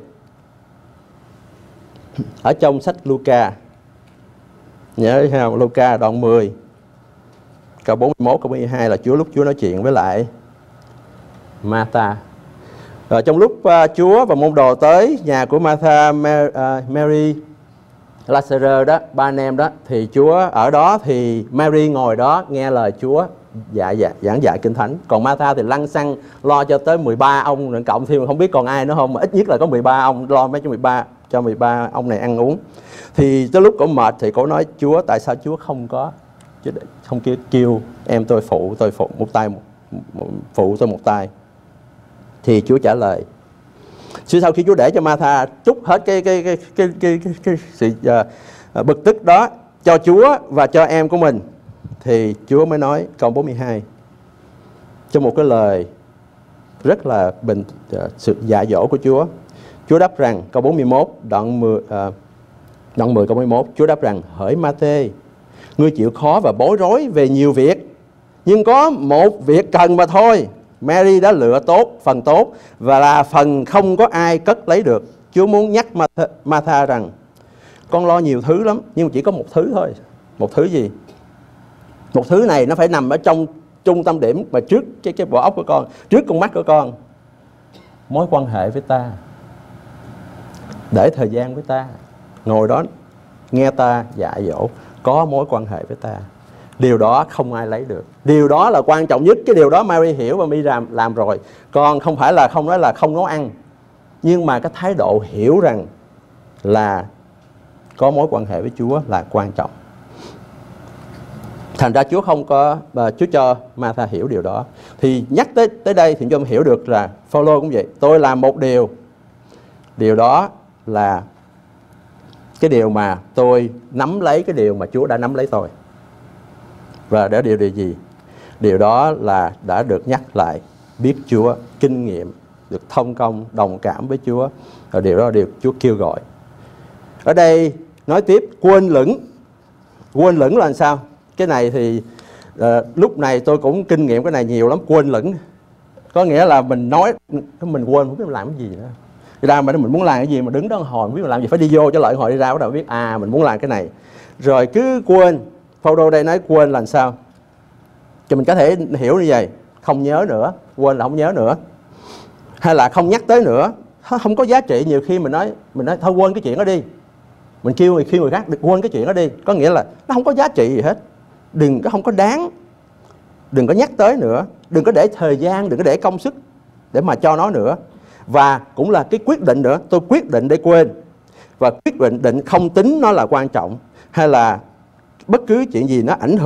ở trong sách Luca, nhớ không? Luca đoạn mười câu bốn mươi mốt câu bốn mươi hai là Chúa lúc Chúa nói chuyện với lại Martha. Rồi trong lúc uh, Chúa và môn đồ tới nhà của Martha, Mary, uh, Mary Lazarus đó, ba anh em đó, thì Chúa ở đó thì Mary ngồi đó nghe lời Chúa dạy, dạy, giảng dạy kinh thánh. Còn Martha thì lăn xăng lo cho tới mười ba ông rồi cộng thêm không biết còn ai nữa không, mà ít nhất là có mười ba ông, lo mấy cho mười ba cho mười ba ông này ăn uống. Thì tới lúc cổ mệt thì cổ nói Chúa, tại sao Chúa không có không kêu, kêu em tôi phụ tôi phụ một tay một, một, phụ tôi một tay. Thì Chúa trả lời, sau khi Chúa để cho Martha trút hết cái cái cái cái cái, cái, cái sự uh, bực tức đó cho Chúa và cho em của mình, thì Chúa mới nói câu bốn mươi hai trong một cái lời rất là bình uh, sự dạy dỗ của Chúa. Chúa đáp rằng câu bốn mươi mốt đoạn mười uh, đoạn mười câu bốn mươi mốt, Chúa đáp rằng hỡi Ma-thê, ngươi chịu khó và bối rối về nhiều việc, nhưng có một việc cần mà thôi. Mary đã lựa tốt phần tốt và là phần không có ai cất lấy được. Chúa muốn nhắc Martha rằng con lo nhiều thứ lắm, nhưng chỉ có một thứ thôi. Một thứ gì? Một thứ này nó phải nằm ở trong trung tâm điểm mà trước cái cái bộ óc của con, trước con mắt của con. Mối quan hệ với ta, để thời gian với ta, ngồi đó nghe ta dạy dỗ, có mối quan hệ với ta. Điều đó không ai lấy được. Điều đó là quan trọng nhất. Cái điều đó Mary hiểu và Mary làm, làm rồi. Còn không phải là không nói là không nấu ăn, nhưng mà cái thái độ hiểu rằng là có mối quan hệ với Chúa là quan trọng. Thành ra Chúa không có, Chúa cho Martha hiểu điều đó. Thì nhắc tới tới đây thì chúng ta hiểu được là Phaolô cũng vậy. Tôi làm một điều, điều đó là cái điều mà tôi nắm lấy cái điều mà Chúa đã nắm lấy tôi. Và đó điều điều gì? Điều đó là đã được nhắc lại, biết Chúa, kinh nghiệm, được thông công, đồng cảm với Chúa. Và điều đó là điều Chúa kêu gọi. Ở đây nói tiếp, quên lửng. Quên lửng là làm sao? Cái này thì uh, lúc này tôi cũng kinh nghiệm cái này nhiều lắm, quên lửng. Có nghĩa là mình nói, mình quên không biết mình làm cái gì nữa. Thì ra mà mình muốn làm cái gì mà đứng đó hồi không biết mình làm gì, phải đi vô cho lợi hồi đi ra bắt đầu biết à mình muốn làm cái này. Rồi cứ quên. Phaolô đây nói quên là sao? Thì mình có thể hiểu như vậy, không nhớ nữa, quên là không nhớ nữa. Hay là không nhắc tới nữa, không có giá trị. Nhiều khi mình nói mình nói thôi quên cái chuyện đó đi. Mình kêu người khi người khác được quên cái chuyện đó đi, có nghĩa là nó không có giá trị gì hết. Đừng có không có đáng. Đừng có nhắc tới nữa, đừng có để thời gian, đừng có để công sức để mà cho nó nữa. Và cũng là cái quyết định nữa, tôi quyết định để quên. Và quyết định định không tính nó là quan trọng, hay là bất cứ chuyện gì nó ảnh hưởng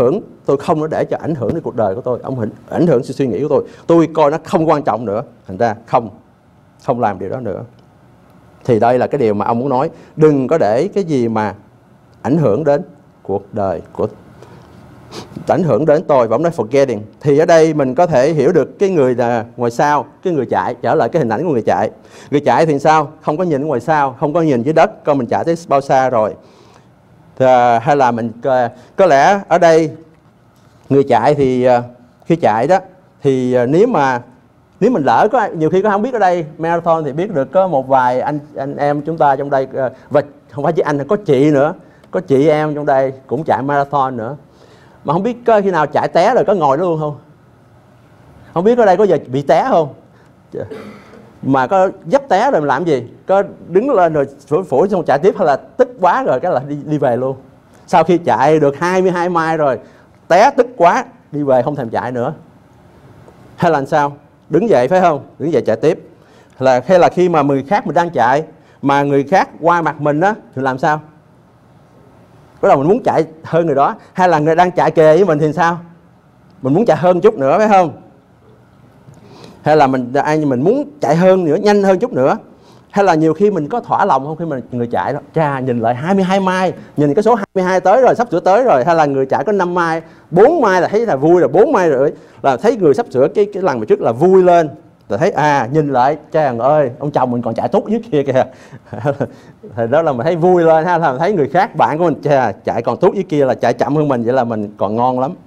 tôi không có để cho ảnh hưởng đến cuộc đời của tôi, ông ảnh hưởng sự suy nghĩ của tôi, tôi coi nó không quan trọng nữa, thành ra không không làm điều đó nữa. Thì đây là cái điều mà ông muốn nói, đừng có để cái gì mà ảnh hưởng đến cuộc đời của ảnh hưởng đến tôi. Và ông nói forgetting, thì ở đây mình có thể hiểu được cái người là ngoài sau, cái người chạy, trở lại cái hình ảnh của người chạy. Người chạy thì sao? Không có nhìn ngoài sau, không có nhìn dưới đất, coi mình chạy tới bao xa rồi. Thì, hay là mình có lẽ ở đây người chạy thì khi chạy đó thì nếu mà nếu mình lỡ có nhiều khi có không biết ở đây marathon thì biết được có một vài anh anh em chúng ta trong đây, và không phải chỉ anh, có chị nữa, có chị em trong đây cũng chạy marathon nữa, mà không biết có khi nào chạy té rồi có ngồi đó luôn không? Không biết ở đây có giờ bị té không? Mà có dấp té rồi mình làm gì? Có đứng lên rồi phủi phủi xong chạy tiếp, hay là tức quá rồi cái là đi, đi về luôn? Sau khi chạy được hai mươi hai mile rồi té tức quá đi về không thèm chạy nữa, hay là sao? Đứng dậy phải không? Đứng dậy chạy tiếp. Là hay là khi mà người khác mình đang chạy mà người khác qua mặt mình á thì làm sao? Bắt đầu mình muốn chạy hơn người đó, hay là người đang chạy kề với mình thì sao? Mình muốn chạy hơn chút nữa phải không? Hay là mình ai mình muốn chạy hơn nữa, nhanh hơn chút nữa. Hay là nhiều khi mình có thỏa lòng không khi mình người chạy đó, cha nhìn lại hai mươi hai mile, nhìn cái số hai mươi hai tới rồi, sắp sửa tới rồi. Hay là người chạy có năm mile, bốn mile là thấy là vui rồi, bốn mile rồi là thấy người sắp sửa cái cái lần mà trước là vui lên, là thấy à nhìn lại cha ơi ông chồng mình còn chạy tốt dưới kia kìa. Thì đó là mình thấy vui lên, hay là mình thấy người khác bạn của mình cha chạy còn tốt dưới kia, là chạy chậm hơn mình, vậy là mình còn ngon lắm.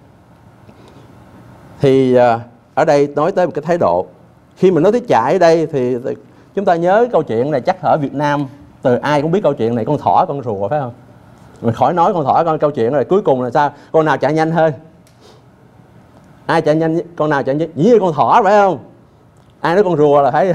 Thì ở đây nói tới một cái thái độ. Khi mình nói tới chạy ở đây thì chúng ta nhớ câu chuyện này, chắc ở Việt Nam từ ai cũng biết câu chuyện này, con thỏ con rùa phải không? Mình khỏi nói con thỏ con câu chuyện rồi, cuối cùng là sao? Con nào chạy nhanh hơn? Ai chạy nhanh? Con nào chạy nhanh? Dĩ nhiên con thỏ phải không? Ai nói con rùa là phải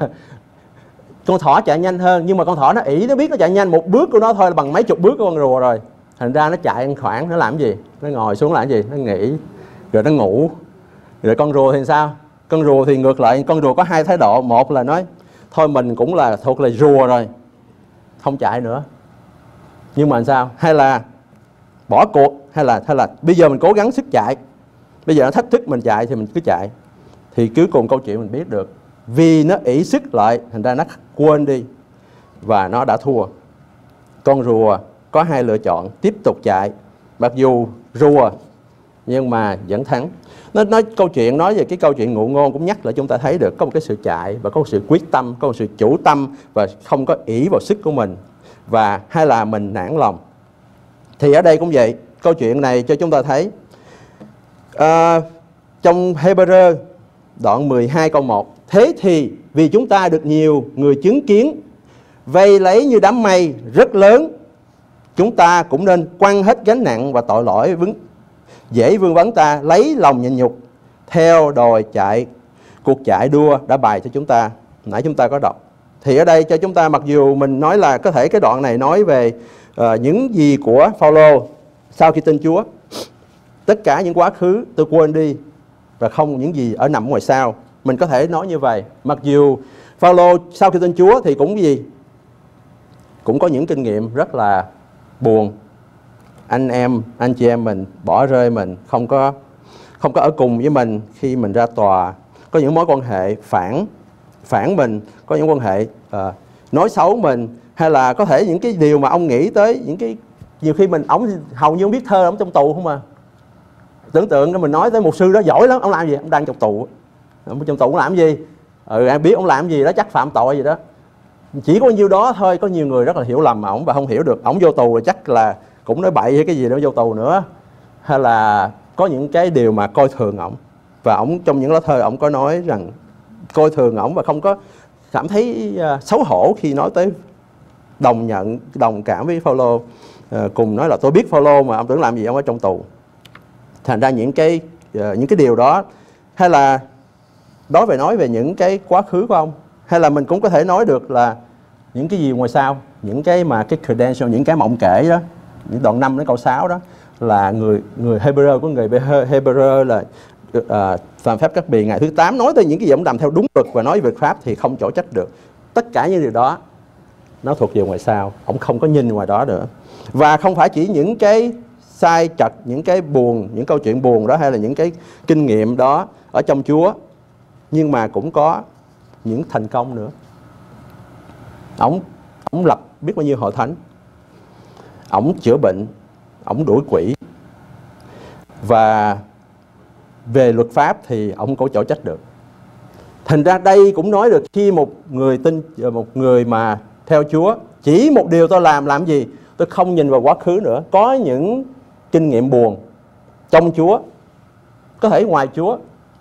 con thỏ chạy nhanh hơn, nhưng mà con thỏ nó ỷ, nó biết nó chạy nhanh, một bước của nó thôi là bằng mấy chục bước của con rùa rồi. Thành ra nó chạy khoảng, nó làm gì? Nó ngồi xuống làm gì? Nó nghỉ, rồi nó ngủ. Rồi con rùa thì sao? Con rùa thì ngược lại, con rùa có hai thái độ. Một là nói thôi mình cũng là thuộc là rùa rồi, không chạy nữa. Nhưng mà sao? Hay là bỏ cuộc, hay là hay là bây giờ mình cố gắng sức chạy, bây giờ nó thách thức mình chạy thì mình cứ chạy. Thì cuối cùng câu chuyện mình biết được, vì nó ỷ sức lại, thành ra nó quên đi và nó đã thua. Con rùa có hai lựa chọn, tiếp tục chạy, mặc dù rùa nhưng mà vẫn thắng. Nó nói câu chuyện nói về cái câu chuyện ngụ ngôn cũng nhắc lại chúng ta thấy được có một cái sự chạy và có một sự quyết tâm, có một sự chủ tâm và không có ỷ vào sức của mình, và hay là mình nản lòng. Thì ở đây cũng vậy, câu chuyện này cho chúng ta thấy à, trong Hebrew đoạn mười hai câu một, thế thì vì chúng ta được nhiều người chứng kiến vây lấy như đám mây rất lớn, chúng ta cũng nên quăng hết gánh nặng và tội lỗi vướng dễ vương vấn ta, lấy lòng nhịn nhục theo đòi chạy cuộc chạy đua đã bày cho chúng ta. Nãy chúng ta có đọc. Thì ở đây cho chúng ta, mặc dù mình nói là có thể cái đoạn này nói về uh, những gì của Phaolô sau khi tin Chúa, tất cả những quá khứ tôi quên đi và không những gì ở nằm ngoài sau. Mình có thể nói như vậy. Mặc dù Phaolô sau khi tin Chúa thì cũng gì cũng có những kinh nghiệm rất là buồn. Anh em, anh chị em mình bỏ rơi mình, không có không có ở cùng với mình khi mình ra tòa. Có những mối quan hệ phản phản mình, có những quan hệ uh, nói xấu mình, hay là có thể những cái điều mà ông nghĩ tới, những cái nhiều khi mình ổng hầu như không biết thơ, ổng trong tù không à. Tưởng tượng đó, mình nói tới một sư đó giỏi lắm, ông làm gì? Ông đang trong tù. Ông trong tù ông làm gì? Ừ, ai biết ông làm gì đó, chắc phạm tội gì đó. Chỉ có nhiêu đó thôi. Có nhiều người rất là hiểu lầm ổng và không hiểu được ổng vô tù rồi chắc là cũng nói bậy hay cái gì đó vô tù nữa, hay là có những cái điều mà coi thường ổng. Và ổng trong những lá thơ ổng có nói rằng coi thường ổng và không có cảm thấy uh, xấu hổ khi nói tới đồng nhận, đồng cảm với Phaolô, uh, cùng nói là tôi biết Phaolô mà ông tưởng làm gì ông ở trong tù. Thành ra những cái uh, những cái điều đó, hay là nói về nói về những cái quá khứ của ông, hay là mình cũng có thể nói được là những cái gì ngoài sau, những cái mà cái credential, những cái mà ông kể đó, những đoạn năm đến câu sáu đó, là người người Hebrew của người Hebrew là uh, phạm pháp các bì ngày thứ tám, nói tới những cái gì ông làm theo đúng luật và nói về pháp thì không chỗ trách được. Tất cả những điều đó nó thuộc về ngoài sau, ông không có nhìn ngoài đó nữa. Và không phải chỉ những cái sai trật những cái buồn, những câu chuyện buồn đó hay là những cái kinh nghiệm đó ở trong Chúa, nhưng mà cũng có những thành công nữa. Ông ông lập biết bao nhiêu hội thánh, ông chữa bệnh, ông đuổi quỷ, và về luật pháp thì ông không có chỗ trách được. Thành ra đây cũng nói được khi một người tin, một người mà theo Chúa, chỉ một điều tôi làm làm gì? Tôi không nhìn vào quá khứ nữa. Có những kinh nghiệm buồn trong Chúa, có thể ngoài Chúa,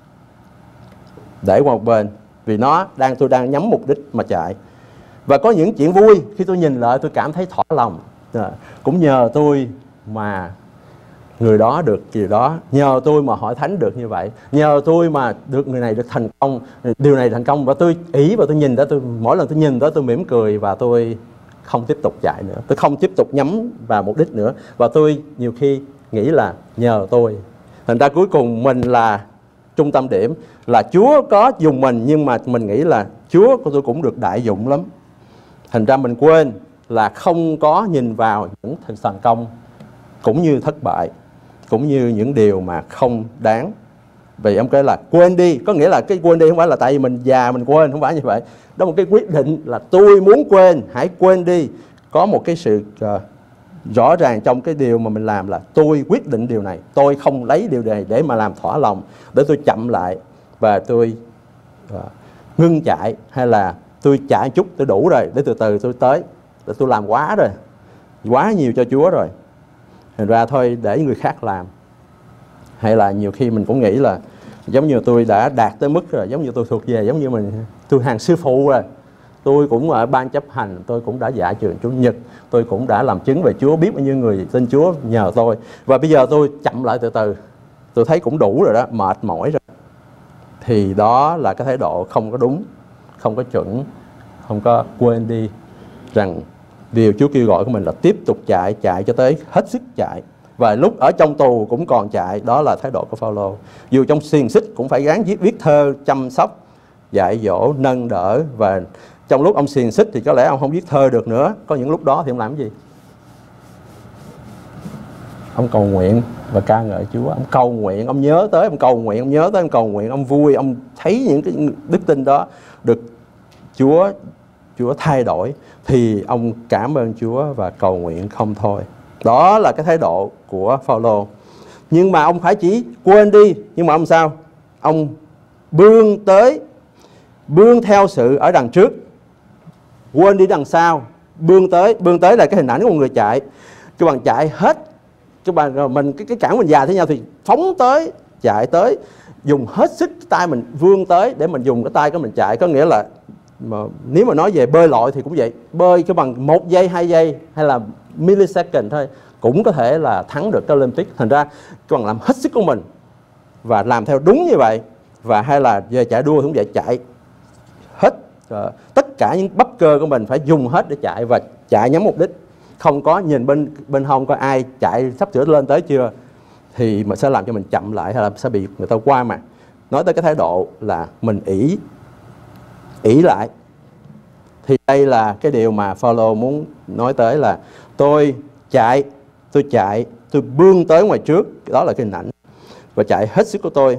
để qua một bên, vì nó đang tôi đang nhắm mục đích mà chạy. Và có những chuyện vui, khi tôi nhìn lại tôi cảm thấy thỏa lòng. À, cũng nhờ tôi mà người đó được điều đó, nhờ tôi mà hội thánh được như vậy, nhờ tôi mà được người này được thành công, điều này thành công, và tôi ý và tôi nhìn đó, tôi mỗi lần tôi nhìn đó tôi mỉm cười và tôi không tiếp tục chạy nữa, tôi không tiếp tục nhắm vào mục đích nữa, và tôi nhiều khi nghĩ là nhờ tôi. Thành ra cuối cùng mình là trung tâm điểm, là Chúa có dùng mình, nhưng mà mình nghĩ là Chúa của tôi cũng được đại dụng lắm. Thành ra mình quên là không có nhìn vào những thành công cũng như thất bại, cũng như những điều mà không đáng. Vì ông kể là quên đi, có nghĩa là cái quên đi không phải là tại vì mình già mình quên, không phải như vậy. Đó là một cái quyết định là tôi muốn quên, hãy quên đi. Có một cái sự uh, rõ ràng trong cái điều mà mình làm là tôi quyết định điều này, tôi không lấy điều này để mà làm thỏa lòng, để tôi chậm lại và tôi uh, ngưng chạy, hay là tôi chạy chút tôi đủ rồi, để từ từ tôi tới, để tôi làm quá rồi, quá nhiều cho Chúa rồi. Thành ra thôi để người khác làm. Hay là nhiều khi mình cũng nghĩ là giống như tôi đã đạt tới mức rồi, giống như tôi thuộc về, giống như mình tôi hàng sư phụ rồi, tôi cũng ở ban chấp hành, tôi cũng đã dạy trường Chủ nhật, tôi cũng đã làm chứng về Chúa, biết bao nhiêu người tin Chúa nhờ tôi, và bây giờ tôi chậm lại từ từ, tôi thấy cũng đủ rồi đó, mệt mỏi rồi. Thì đó là cái thái độ không có đúng, không có chuẩn, không có quên đi rằng điều Chúa kêu gọi của mình là tiếp tục chạy, chạy cho tới hết sức chạy. Và lúc ở trong tù cũng còn chạy, đó là thái độ của Phao-lô. Dù trong xiềng xích cũng phải gắng viết, viết thơ, chăm sóc, dạy dỗ, nâng đỡ. Và trong lúc ông xiềng xích thì có lẽ ông không viết thơ được nữa. Có những lúc đó thì ông làm cái gì? Ông cầu nguyện và ca ngợi Chúa. Ông cầu nguyện, ông nhớ tới, ông cầu nguyện, ông nhớ tới, ông cầu nguyện, ông vui, ông thấy những cái đức tin đó được Chúa Chúa thay đổi, thì ông cảm ơn Chúa và cầu nguyện không thôi. Đó là cái thái độ của Phao-lô. Nhưng mà ông phải chỉ quên đi, nhưng mà ông sao? Ông bươn tới, bươn theo sự ở đằng trước, quên đi đằng sau, bươn tới. Bươn tới là cái hình ảnh của một người chạy. Các bạn chạy hết, các bạn mình cái cái cẳng mình già thế nhau thì phóng tới, chạy tới, dùng hết sức tay mình vươn tới để mình dùng cái tay của mình chạy. Có nghĩa là mà nếu mà nói về bơi lội thì cũng vậy, bơi cái bằng một giây, hai giây hay là millisecond thôi cũng có thể là thắng được cái Olympic. Thành ra các bạn làm hết sức của mình và làm theo đúng như vậy. Và hay là về chạy đua cũng vậy, chạy hết uh, tất cả những bắp cơ của mình phải dùng hết để chạy, và chạy nhắm mục đích, không có nhìn bên bên hông có ai chạy sắp sửa lên tới chưa, thì mình sẽ làm cho mình chậm lại, hay là sẽ bị người ta qua mặt. Nói tới cái thái độ là mình ỷ ỷ lại, thì đây là cái điều mà Phao-lô muốn nói tới, là tôi chạy, tôi chạy, tôi bươn tới ngoài trước, đó là cái hình ảnh, và chạy hết sức của tôi.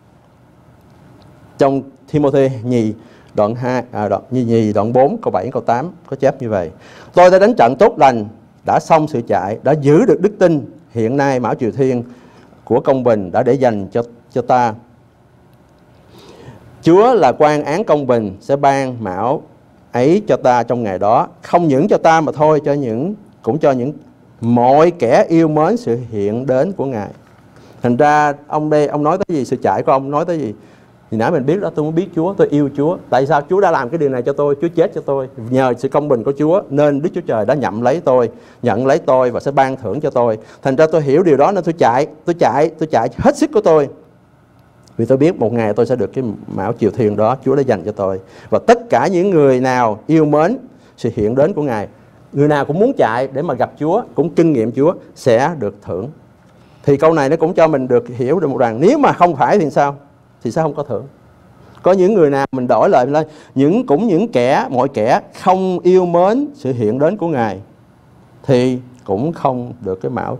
Trong Thi-mô-thê nhì đoạn hai, à, đoạn nhì, nhì đoạn bốn câu bảy câu tám có chép như vậy: tôi đã đánh trận tốt lành, đã xong sự chạy, đã giữ được đức tin, hiện nay mão triều thiên của công bình đã để dành cho cho ta. Chúa là quan án công bình, sẽ ban mão ấy cho ta trong ngày đó, không những cho ta mà thôi, cho những cũng cho những mọi kẻ yêu mến sự hiện đến của Ngài. Thành ra ông đây ông nói tới gì? Sự chạy của ông nói tới gì? Thì nãy mình biết đó, tôi muốn biết Chúa, tôi yêu Chúa. Tại sao Chúa đã làm cái điều này cho tôi? Chúa chết cho tôi. Nhờ sự công bình của Chúa nên Đức Chúa Trời đã nhận lấy tôi, nhận lấy tôi và sẽ ban thưởng cho tôi. Thành ra tôi hiểu điều đó nên tôi chạy, tôi chạy, tôi chạy hết sức của tôi. Vì tôi biết một ngày tôi sẽ được cái mão triều thiên đó Chúa đã dành cho tôi. Và tất cả những người nào yêu mến sự hiện đến của Ngài, người nào cũng muốn chạy để mà gặp Chúa, cũng kinh nghiệm Chúa, sẽ được thưởng. Thì câu này nó cũng cho mình được hiểu được một rằng nếu mà không phải thì sao? Thì sao không có thưởng? Có những người nào mình đổi lại lên, những cũng những kẻ, mọi kẻ không yêu mến sự hiện đến của Ngài thì cũng không được cái mão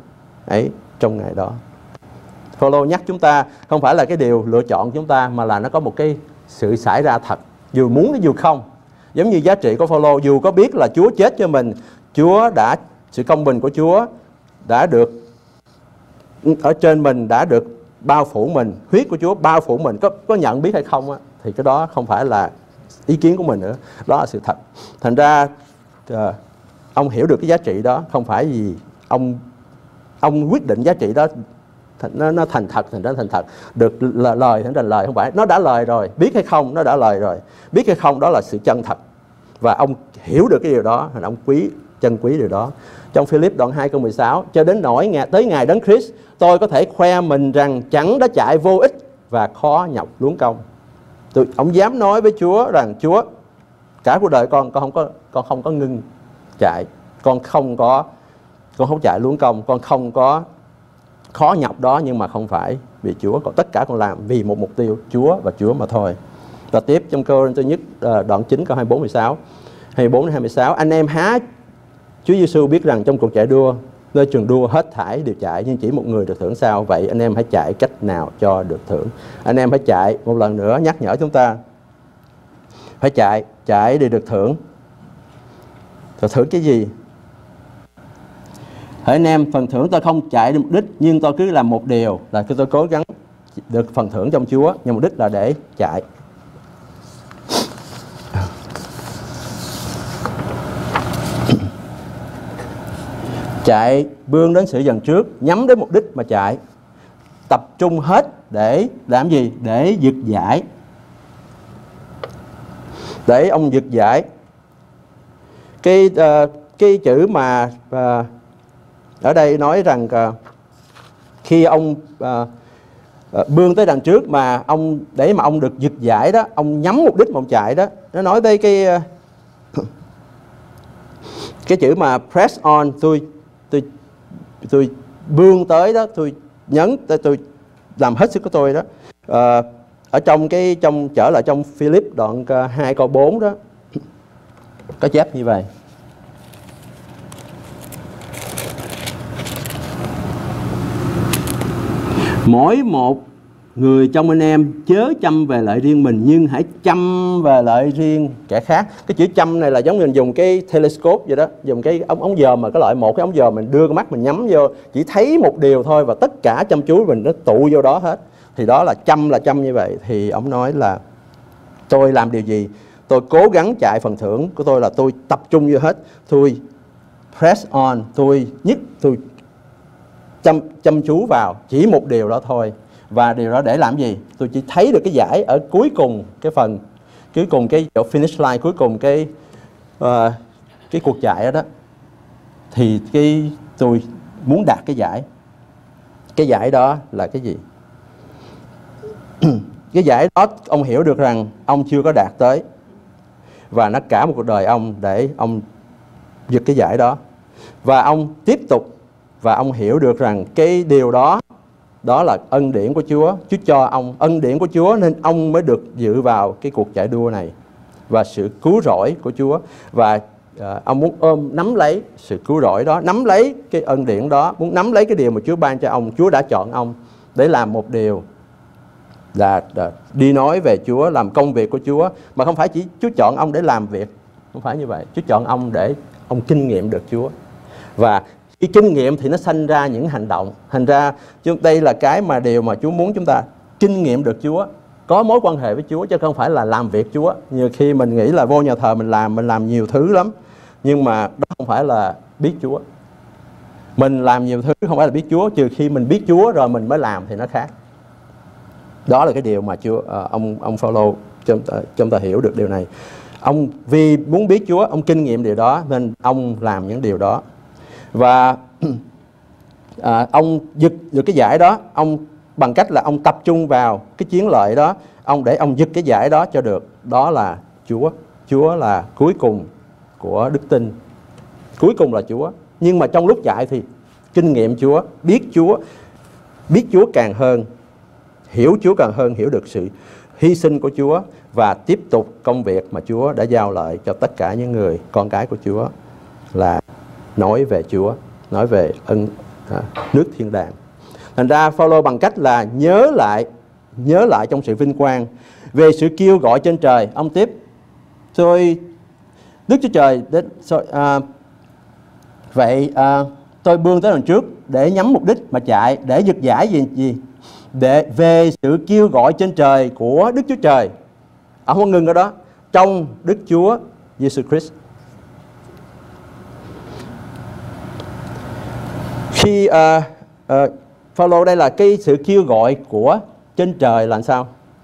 ấy trong ngày đó. Phaolô nhắc chúng ta không phải là cái điều lựa chọn chúng ta, mà là nó có một cái sự xảy ra thật, dù muốn hay dù không. Giống như giá trị của Phaolô, dù có biết là Chúa chết cho mình, Chúa đã, sự công bình của Chúa đã được ở trên mình, đã được bao phủ mình, huyết của Chúa bao phủ mình, có, có nhận biết hay không á, thì cái đó không phải là ý kiến của mình nữa, đó là sự thật. Thành ra uh, ông hiểu được cái giá trị đó, không phải vì ông ông quyết định giá trị đó nó, nó thành thật, thành ra thành thật, được là lời thành ra lời, không phải, nó đã lời rồi, biết hay không nó đã lời rồi, biết hay không đó là sự chân thật, và ông hiểu được cái điều đó, thành ông quý, chân quý điều đó. Trong Philip đoạn hai câu mười sáu, cho đến nỗi ngày, tới ngày Đấng Christ, tôi có thể khoe mình rằng chẳng đã chạy vô ích và khó nhọc luống công. Tôi, ông dám nói với Chúa rằng Chúa, cả cuộc đời con, con không có, con không có ngưng chạy, con không có, con không chạy luống công, con không có khó nhọc đó, nhưng mà không phải vì Chúa, còn tất cả con làm vì một mục tiêu, Chúa và Chúa mà thôi. Và tiếp trong câu thứ nhất đoạn chín câu hai mươi bốn mười sáu, hai mươi bốn đến hai mươi sáu, anh em há Chúa Giêsu biết rằng trong cuộc chạy đua, nơi trường đua hết thảy đều chạy, nhưng chỉ một người được thưởng sao? Vậy anh em hãy chạy cách nào cho được thưởng? Anh em hãy chạy, một lần nữa nhắc nhở chúng ta, phải chạy, chạy để được thưởng. Rồi thưởng cái gì? Hỡi anh em, phần thưởng tôi không chạy đến mục đích, nhưng tôi cứ làm một điều, là tôi cố gắng được phần thưởng trong Chúa, nhưng mục đích là để chạy. Chạy vươn đến sự dần trước, nhắm đến mục đích mà chạy, tập trung hết để làm gì? Để giật giải, để ông giật giải. Cái uh, cái chữ mà uh, ở đây nói rằng uh, khi ông uh, uh, vươn tới đằng trước mà ông, để mà ông được giật giải đó, ông nhắm mục đích mà ông chạy đó, nó nói tới cái uh, cái chữ mà press on, tôi tôi tôi vươn tới đó, tôi nhấn, tôi, tôi làm hết sức của tôi đó. À, ở trong cái trong trở lại trong Philip đoạn hai câu bốn đó có chép như vậy: mỗi một người trong anh em chớ chăm về lợi riêng mình, nhưng hãy chăm về lợi riêng kẻ khác. Cái chữ chăm này là giống như mình dùng cái telescope vậy đó, dùng cái ống ống dòm, mà cái loại một cái ống dòm mình đưa cái mắt mình nhắm vô, chỉ thấy một điều thôi, và tất cả chăm chú mình nó tụ vô đó hết. Thì đó là chăm, là chăm như vậy. Thì ông nói là tôi làm điều gì? Tôi cố gắng chạy phần thưởng của tôi là tôi tập trung vô hết. Tôi press on, tôi nhất tôi chăm, chăm chú vào chỉ một điều đó thôi. Và điều đó để làm gì? Tôi chỉ thấy được cái giải ở cuối cùng, cái phần cuối cùng, cái chỗ finish line cuối cùng, cái uh, cái cuộc chạy đó, đó thì cái tôi muốn đạt cái giải. Cái giải đó là cái gì? Cái giải đó ông hiểu được rằng ông chưa có đạt tới, và nó cả một cuộc đời ông để ông giật cái giải đó. Và ông tiếp tục, và ông hiểu được rằng cái điều đó, đó là ân điển của Chúa. Chúa cho ông ân điển của Chúa, nên ông mới được dự vào cái cuộc chạy đua này, và sự cứu rỗi của Chúa. Và à, ông muốn ôm nắm lấy sự cứu rỗi đó, nắm lấy cái ân điển đó, muốn nắm lấy cái điều mà Chúa ban cho ông. Chúa đã chọn ông để làm một điều là, là đi nói về Chúa, làm công việc của Chúa, mà không phải chỉ Chúa chọn ông để làm việc, không phải như vậy. Chúa chọn ông để ông kinh nghiệm được Chúa, và khi kinh nghiệm thì nó sanh ra những hành động. Thành ra đây là cái mà điều mà Chúa muốn chúng ta kinh nghiệm được Chúa, có mối quan hệ với Chúa, chứ không phải là làm việc Chúa. Nhiều khi mình nghĩ là vô nhà thờ mình làm, mình làm nhiều thứ lắm, nhưng mà đó không phải là biết Chúa. Mình làm nhiều thứ không phải là biết Chúa, trừ khi mình biết Chúa rồi mình mới làm thì nó khác. Đó là cái điều mà Chúa, ông ông Phaolô cho chúng ta hiểu được điều này. Ông vì muốn biết Chúa, ông kinh nghiệm điều đó nên ông làm những điều đó. Và à, ông giật được cái giải đó, ông bằng cách là ông tập trung vào cái chiến lợi đó, ông để ông giật cái giải đó cho được. Đó là Chúa. Chúa là cuối cùng của đức tin, cuối cùng là Chúa. Nhưng mà trong lúc chạy thì kinh nghiệm Chúa, biết Chúa, biết Chúa càng hơn, hiểu Chúa càng hơn, hiểu được sự hy sinh của Chúa, và tiếp tục công việc mà Chúa đã giao lại cho tất cả những người con cái của Chúa, là nói về Chúa, nói về ân à, nước thiên đàng. Thành ra Phaolô bằng cách là nhớ lại nhớ lại trong sự vinh quang về sự kêu gọi trên trời. Ông tiếp: tôi Đức Chúa Trời đến, à, vậy à, tôi bươn tới đằng trước để nhắm mục đích mà chạy, để giật giải gì gì để về sự kêu gọi trên trời của Đức Chúa Trời. Ông không ngừng ở đó, trong Đức Chúa Giêsu Christ. Khi uh, uh, Phaolô đây là cái sự kêu gọi của trên trời là sao?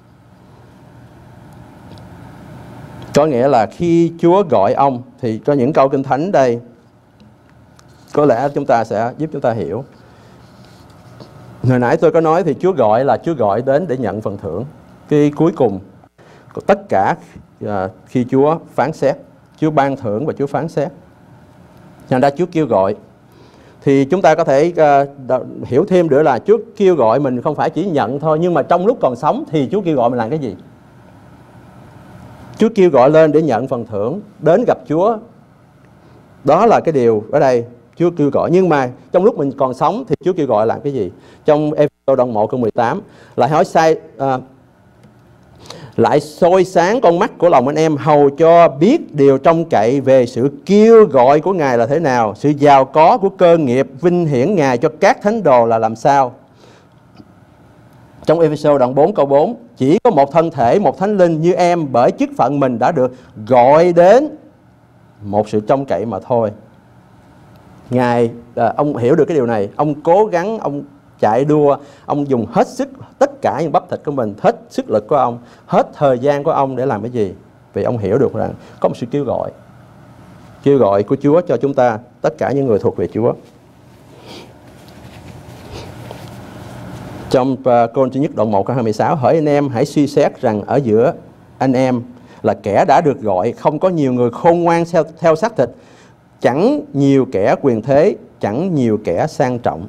Có nghĩa là khi Chúa gọi ông, thì có những câu Kinh Thánh đây có lẽ chúng ta sẽ giúp chúng ta hiểu. Hồi nãy tôi có nói thì Chúa gọi là Chúa gọi đến để nhận phần thưởng. Cái cuối cùng tất cả uh, khi Chúa phán xét, Chúa ban thưởng và Chúa phán xét. Thành ra Chúa kêu gọi. Thì chúng ta có thể uh, hiểu thêm nữa là Chúa kêu gọi mình không phải chỉ nhận thôi, nhưng mà trong lúc còn sống thì Chúa kêu gọi mình làm cái gì? Chúa kêu gọi lên để nhận phần thưởng, đến gặp Chúa. Đó là cái điều ở đây Chúa kêu gọi. Nhưng mà trong lúc mình còn sống thì Chúa kêu gọi làm cái gì? Trong Ê-phê-sô đoạn một câu mười tám lại hỏi sai uh, lại soi sáng con mắt của lòng anh em, hầu cho biết điều trông cậy về sự kêu gọi của Ngài là thế nào, sự giàu có của cơ nghiệp vinh hiển Ngài cho các thánh đồ là làm sao. Trong Ê-phê-sô đoạn bốn câu bốn: chỉ có một thân thể, một thánh linh như em, bởi chức phận mình đã được gọi đến một sự trông cậy mà thôi. Ngài, à, ông hiểu được cái điều này, ông cố gắng, ông chạy đua, ông dùng hết sức tất cả những bắp thịt của mình, hết sức lực của ông, hết thời gian của ông để làm cái gì? Vì ông hiểu được rằng có một sự kêu gọi, kêu gọi của Chúa cho chúng ta, tất cả những người thuộc về Chúa. Trong uh, câu thứ nhất đoạn một câu hai mươi sáu: hỡi anh em, hãy suy xét rằng ở giữa anh em là kẻ đã được gọi, không có nhiều người khôn ngoan theo, theo xác thịt, chẳng nhiều kẻ quyền thế, chẳng nhiều kẻ sang trọng.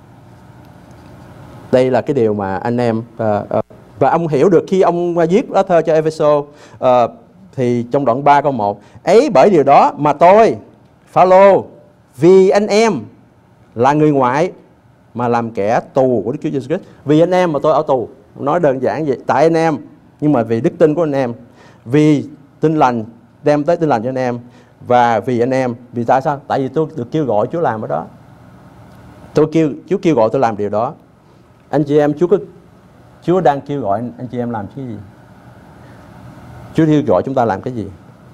Đây là cái điều mà anh em uh, uh, và ông hiểu được khi ông viết lá thơ cho Ê-phê-sô, uh, thì trong đoạn ba câu một: ấy bởi điều đó mà tôi Phaolô vì anh em là người ngoại mà làm kẻ tù của Đức Chúa Giêsu Christ. Vì anh em mà tôi ở tù. Nói đơn giản vậy, tại anh em, nhưng mà vì đức tin của anh em, vì tin lành, đem tới tin lành cho anh em, và vì anh em. Vì tại sao? Tại vì tôi được kêu gọi Chúa làm ở đó. Tôi kêu Chúa kêu gọi tôi làm điều đó. Anh chị em, Chúa có, Chúa đang kêu gọi anh chị em làm cái gì? Chúa kêu gọi chúng ta làm cái gì?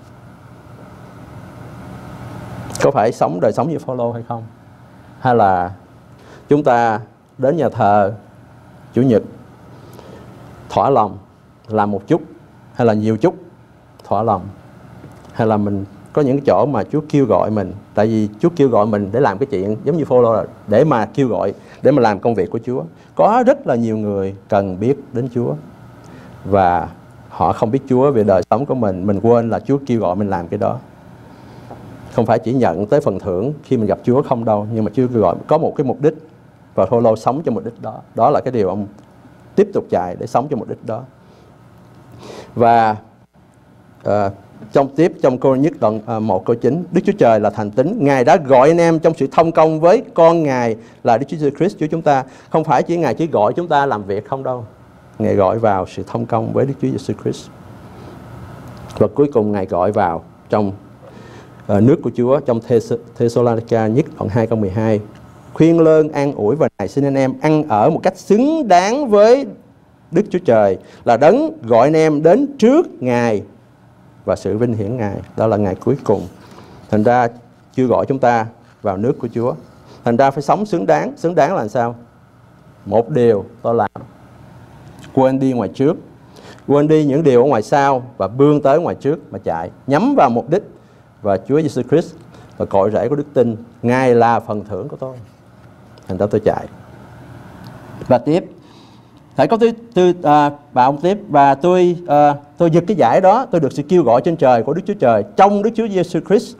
Có phải sống đời sống như Phaolô hay không? Hay là chúng ta đến nhà thờ Chủ nhật thỏa lòng làm một chút, hay là nhiều chút thỏa lòng? Hay là mình có những chỗ mà Chúa kêu gọi mình, tại vì Chúa kêu gọi mình để làm cái chuyện giống như Phaolô là để mà kêu gọi, để mà làm công việc của Chúa. Có rất là nhiều người cần biết đến Chúa và họ không biết Chúa về đời sống của mình. Mình quên là Chúa kêu gọi mình làm cái đó. Không phải chỉ nhận tới phần thưởng khi mình gặp Chúa không đâu, nhưng mà Chúa kêu gọi có một cái mục đích, và Phaolô sống cho mục đích đó. Đó là cái điều ông tiếp tục chạy để sống cho mục đích đó. Và uh, trong tiếp trong câu nhất đoạn uh, một câu chín: Đức Chúa Trời là thành tín, Ngài đã gọi anh em trong sự thông công với con Ngài là Đức Chúa Giêsu Christ Chúa chúng ta. Không phải chỉ Ngài chỉ gọi chúng ta làm việc không đâu, Ngài gọi vào sự thông công với Đức Chúa Giêsu Christ. Và cuối cùng Ngài gọi vào trong uh, nước của Chúa. Trong Thê-sô-la-ni-ca nhất đoạn hai câu mười hai: khuyên lơn an ủi và nài xin anh em ăn ở một cách xứng đáng với Đức Chúa Trời, là đấng gọi anh em đến trước Ngài và sự vinh hiển Ngài. Đó là ngày cuối cùng. Thành ra chưa gọi chúng ta vào nước của Chúa. Thành ra phải sống xứng đáng. Xứng đáng là sao? Một điều tôi làm, quên đi ngoài trước, quên đi những điều ở ngoài sau và bươn tới ngoài trước mà chạy, nhắm vào mục đích. Và Chúa Giêsu Christ là cội rễ của đức tin, Ngài là phần thưởng của tôi. Thành ra tôi chạy. Và tiếp, Thầy có tôi, tôi à, bà ông tiếp và tôi à, tôi giật cái giải đó, tôi được sự kêu gọi trên trời của Đức Chúa Trời trong Đức Chúa Giêsu Christ.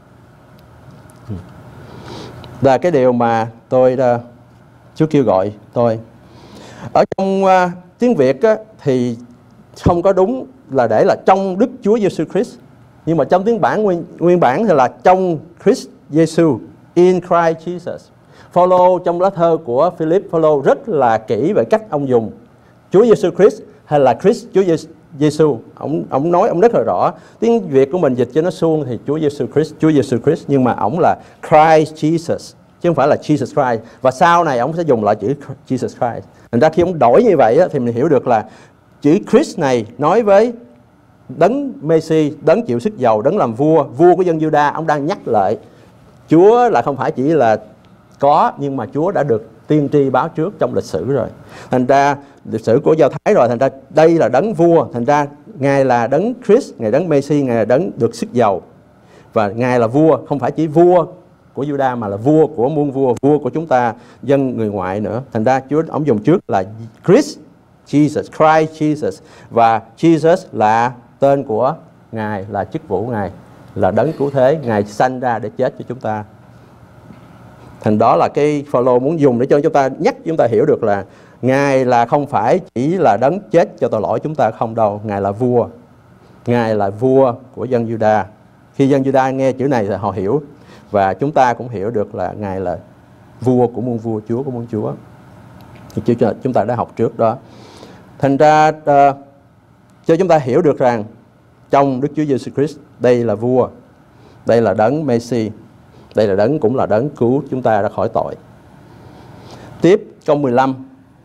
Là cái điều mà tôi à, Chúa kêu gọi tôi. Ở trong à, tiếng Việt á, thì không có đúng là để là trong Đức Chúa Giêsu Christ, nhưng mà trong tiếng bản nguyên, nguyên bản thì là trong Christ Giêsu, in Christ Jesus. Phaolô trong lá thơ của Philip, Phaolô rất là kỹ về cách ông dùng Chúa Giêsu Christ hay là Christ Chúa Giêsu. Ông ông nói ông rất là rõ. Tiếng Việt của mình dịch cho nó suông thì Chúa Giêsu Christ, Chúa Giêsu Christ, nhưng mà ông là Christ Jesus chứ không phải là Jesus Christ. Và sau này ông sẽ dùng lại chữ Jesus Christ. Thành ra khi ông đổi như vậy á, thì mình hiểu được là chữ Christ này nói với đấng Messi, đấng chịu sức dầu, đấng làm vua, vua của dân Juda. Ông đang nhắc lại Chúa là không phải chỉ là có, nhưng mà Chúa đã được tiên tri báo trước trong lịch sử rồi. Thành ra lịch sử của Do Thái rồi, thành ra đây là đấng vua, thành ra Ngài là đấng Christ, Ngài đấng Messi, Ngài là đấng được sức dầu. Và Ngài là vua, không phải chỉ vua của Juda mà là vua của muôn vua, vua của chúng ta dân người ngoại nữa. Thành ra Chúa ông dùng trước là Christ Jesus, Christ Jesus, và Jesus là tên của Ngài, là chức vụ Ngài, là đấng cứu thế, Ngài sanh ra để chết cho chúng ta. Thành đó là cái Phaolô muốn dùng để cho chúng ta nhắc chúng ta hiểu được là Ngài là không phải chỉ là đấng chết cho tội lỗi chúng ta không đâu, Ngài là vua. Ngài là vua của dân Juda. Khi dân Juda nghe chữ này thì họ hiểu, và chúng ta cũng hiểu được là Ngài là vua của muôn vua, Chúa của muôn Chúa. Thì chúng ta đã học trước đó. Thành ra uh, cho chúng ta hiểu được rằng trong Đức Chúa Giêsu Christ, đây là vua, đây là đấng Messi, đây là đấng cũng là đấng cứu chúng ta ra khỏi tội. Tiếp câu mười lăm.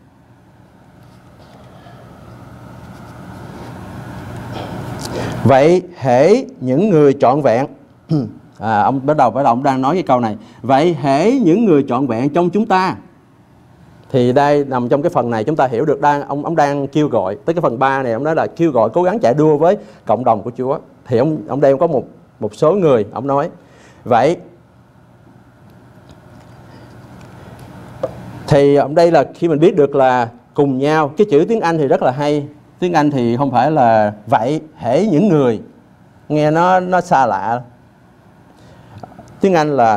Vậy hễ những người trọn vẹn à, ông bắt đầu bắt đầu ông đang nói cái câu này. Vậy hễ những người trọn vẹn trong chúng ta, thì đây nằm trong cái phần này chúng ta hiểu được đang ông ông đang kêu gọi tới cái phần ba này, ông nói là kêu gọi cố gắng chạy đua với cộng đồng của Chúa. Thì ông ông đây có một một số người, ông nói vậy thì ông đây là khi mình biết được là cùng nhau, cái chữ tiếng Anh thì rất là hay. Tiếng Anh thì không phải là vậy hễ những người, nghe nó nó xa lạ. Tiếng Anh là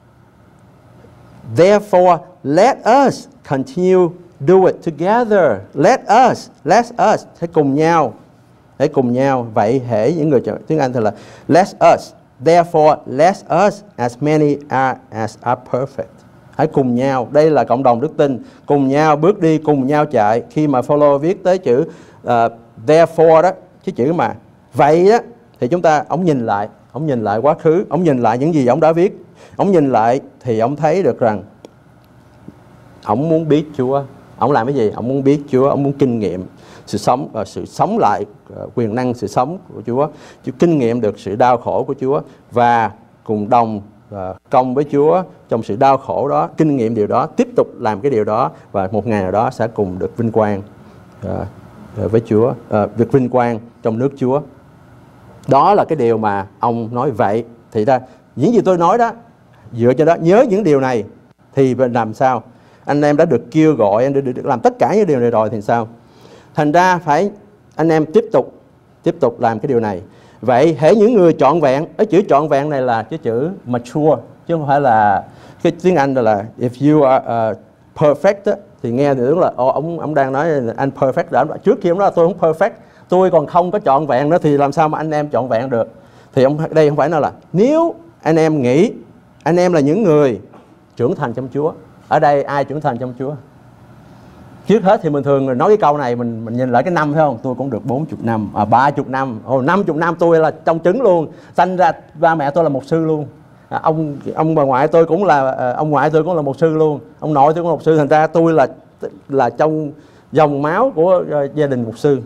therefore let us continue do it together. Let us, let us, hãy cùng nhau, hãy cùng nhau. Vậy hễ những người, tiếng Anh thì là let us, therefore let us as many are as are perfect. Hãy cùng nhau, đây là cộng đồng đức tin, cùng nhau bước đi, cùng nhau chạy. Khi mà Phaolô viết tới chữ uh, therefore đó, cái chữ mà vậy đó, thì chúng ta, ông nhìn lại, ông nhìn lại quá khứ, ông nhìn lại những gì ông đã viết, ông nhìn lại thì ông thấy được rằng ông muốn biết Chúa. Ông làm cái gì? Ông muốn biết Chúa, ông muốn kinh nghiệm sự sống và sự sống lại quyền năng sự sống của Chúa, Chúa kinh nghiệm được sự đau khổ của Chúa và cùng đồng và công với Chúa trong sự đau khổ đó, kinh nghiệm điều đó, tiếp tục làm cái điều đó, và một ngày nào đó sẽ cùng được vinh quang à, với Chúa, à, được vinh quang trong nước Chúa. Đó là cái điều mà ông nói vậy. Thì ra những gì tôi nói đó, dựa cho đó, nhớ những điều này thì làm sao? Anh em đã được kêu gọi, anh đã được làm tất cả những điều này rồi thì sao? Thành ra phải anh em tiếp tục tiếp tục làm cái điều này. Vậy hễ những người trọn vẹn, cái chữ trọn vẹn này là cái chữ mature, chứ không phải là cái tiếng Anh là if you are uh, perfect đó, thì nghe thì đúng là oh, ông ông đang nói là anh perfect đã. Trước khi ông nói là tôi không perfect, tôi còn không có trọn vẹn nữa, thì làm sao mà anh em trọn vẹn được? Thì ông đây không phải nói là nếu anh em nghĩ anh em là những người trưởng thành trong Chúa. Ở đây ai trưởng thành trong Chúa? Trước hết thì mình thường nói cái câu này, mình mình nhìn lại cái năm, phải không? Tôi cũng được bốn mươi năm, à, ba mươi năm, ồ, năm mươi năm tôi là trong trứng luôn. Sanh ra ba mẹ tôi là mục sư luôn. À, ông ông bà ngoại tôi cũng là à, ông ngoại tôi cũng là mục sư luôn. Ông nội tôi cũng là mục sư, thành ra tôi là là trong dòng máu của uh, gia đình mục sư.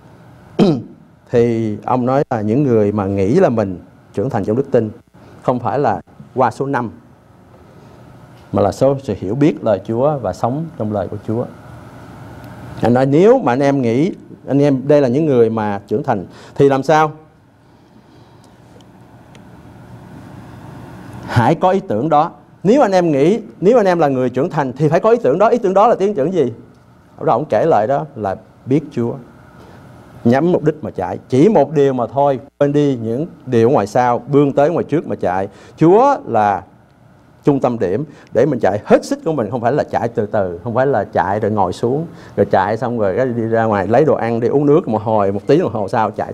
Thì ông nói là những người mà nghĩ là mình trưởng thành trong đức tin không phải là qua số năm, mà là số sự hiểu biết lời Chúa và sống trong lời của Chúa. Anh nói nếu mà anh em nghĩ anh em đây là những người mà trưởng thành thì làm sao? Hãy có ý tưởng đó. Nếu anh em nghĩ, nếu anh em là người trưởng thành thì phải có ý tưởng đó. Ý tưởng đó là tiến trưởng gì? Ở đó ông kể lại đó là biết Chúa, nhắm mục đích mà chạy. Chỉ một điều mà thôi, quên đi những điều ngoài sau, bươn tới ngoài trước mà chạy. Chúa là trung tâm điểm để mình chạy hết sức của mình, không phải là chạy từ từ, không phải là chạy rồi ngồi xuống, rồi chạy xong rồi đi ra ngoài lấy đồ ăn, đi uống nước một hồi, một tí đồng hồ sau chạy tiếp.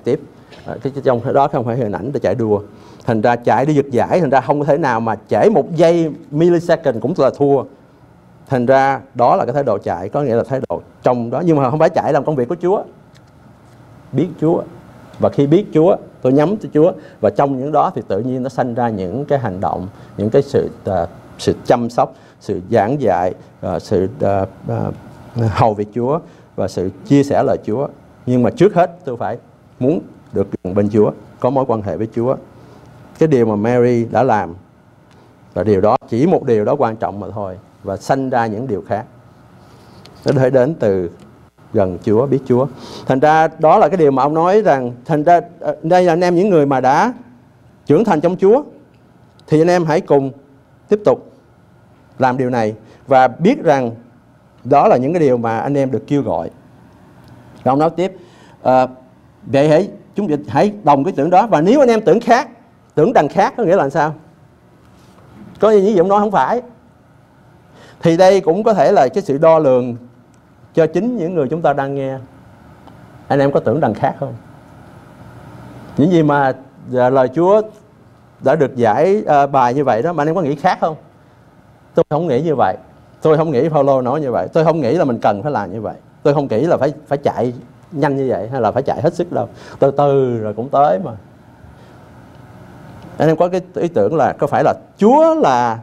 à, cái, cái trong đó không phải hình ảnh để chạy đua. Thành ra chạy để giật giải, thành ra không có thể nào mà trễ một giây millisecond cũng là thua. Thành ra đó là cái thái độ chạy, có nghĩa là thái độ trong đó. Nhưng mà không phải chạy làm công việc của Chúa. Biết Chúa. Và khi biết Chúa, tôi nhắm tới Chúa. Và trong những đó thì tự nhiên nó sanh ra những cái hành động, những cái sự uh, sự chăm sóc, sự giảng dạy, uh, sự uh, uh, hầu việc Chúa và sự chia sẻ lời Chúa. Nhưng mà trước hết tôi phải muốn được gần bên Chúa, có mối quan hệ với Chúa. Cái điều mà Mary đã làm, và điều đó, chỉ một điều đó quan trọng mà thôi. Và sanh ra những điều khác. Nó thể đến từ gần Chúa, biết Chúa. Thành ra đó là cái điều mà ông nói rằng, thành ra đây là anh em những người mà đã trưởng thành trong Chúa, thì anh em hãy cùng tiếp tục làm điều này và biết rằng đó là những cái điều mà anh em được kêu gọi. Rồi ông nói tiếp, à, vậy hãy chúng hãy đồng cái tưởng đó. Và nếu anh em tưởng khác, tưởng đằng khác có nghĩa là sao? Có những gì ông nói không phải, thì đây cũng có thể là cái sự đo lường cho chính những người chúng ta đang nghe. Anh em có tưởng đằng khác không? Những gì mà lời Chúa đã được giải uh, bài như vậy đó, mà anh em có nghĩ khác không? Tôi không nghĩ như vậy. Tôi không nghĩ Phaolô nói như vậy. Tôi không nghĩ là mình cần phải làm như vậy. Tôi không nghĩ là phải phải chạy nhanh như vậy, hay là phải chạy hết sức đâu. Từ từ rồi cũng tới mà. Anh em có cái ý tưởng là có phải là Chúa là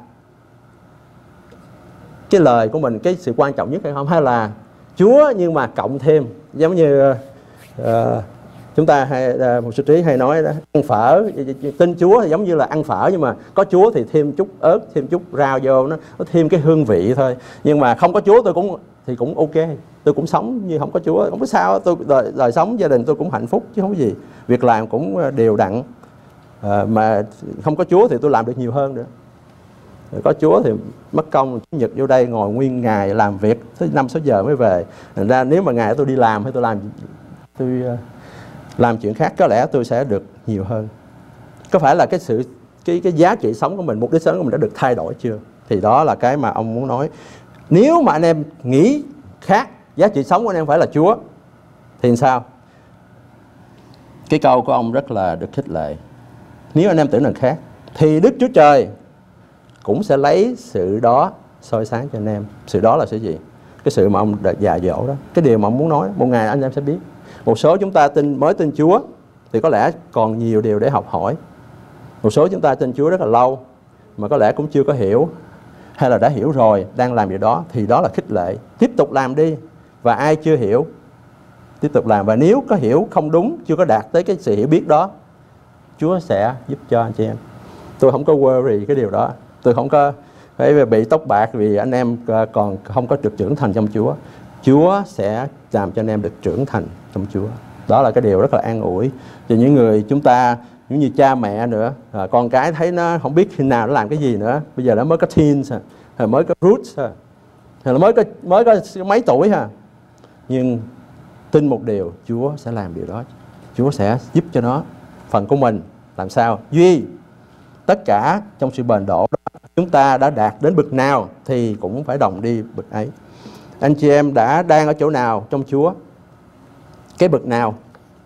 cái lời của mình, cái sự quan trọng nhất hay không? Hay là Chúa nhưng mà cộng thêm, giống như uh, chúng ta hay, uh, một sư trí hay nói đó, ăn phở, tin Chúa thì giống như là ăn phở, nhưng mà có Chúa thì thêm chút ớt, thêm chút rau vô, nó, nó thêm cái hương vị thôi. Nhưng mà không có Chúa tôi cũng thì cũng ok, tôi cũng sống như không có Chúa, không có sao, tôi đời, đời sống gia đình tôi cũng hạnh phúc chứ không có gì, việc làm cũng đều đặn, uh, mà không có Chúa thì tôi làm được nhiều hơn nữa. Có Chúa thì mất công Chủ nhật vô đây ngồi nguyên ngày làm việc tới năm sáu giờ mới về. Thành ra nếu mà ngày tôi đi làm hay tôi làm tôi làm chuyện khác, có lẽ tôi sẽ được nhiều hơn. Có phải là cái sự cái cái giá trị sống của mình, mục đích sống của mình đã được thay đổi chưa? Thì đó là cái mà ông muốn nói. Nếu mà anh em nghĩ khác, giá trị sống của anh em phải là Chúa, thì sao? Cái câu của ông rất là được khích lệ. Nếu anh em tưởng rằng khác, thì Đức Chúa Trời cũng sẽ lấy sự đó soi sáng cho anh em. Sự đó là sự gì? Cái sự mà ông dạy dỗ đó, cái điều mà ông muốn nói, một ngày anh em sẽ biết. Một số chúng ta tin mới tin Chúa thì có lẽ còn nhiều điều để học hỏi. Một số chúng ta tin Chúa rất là lâu mà có lẽ cũng chưa có hiểu, hay là đã hiểu rồi, đang làm điều đó, thì đó là khích lệ. Tiếp tục làm đi. Và ai chưa hiểu, tiếp tục làm. Và nếu có hiểu không đúng, chưa có đạt tới cái sự hiểu biết đó, Chúa sẽ giúp cho anh chị em. Tôi không có worry cái điều đó. Tôi không có phải bị tóc bạc vì anh em còn không có được trưởng thành trong Chúa. Chúa sẽ làm cho anh em được trưởng thành trong Chúa. Đó là cái điều rất là an ủi cho những người chúng ta, những như cha mẹ nữa. À, con cái thấy nó không biết khi nào nó làm cái gì nữa. Bây giờ nó mới có teens, hay mới có roots, hay là mới có, mới có mấy tuổi ha. Nhưng tin một điều, Chúa sẽ làm điều đó. Chúa sẽ giúp cho nó. Phần của mình làm sao? Duy tất cả trong sự bền độ đó, chúng ta đã đạt đến bậc nào thì cũng phải đồng đi bậc ấy. Anh chị em đã đang ở chỗ nào trong Chúa? Cái bậc nào?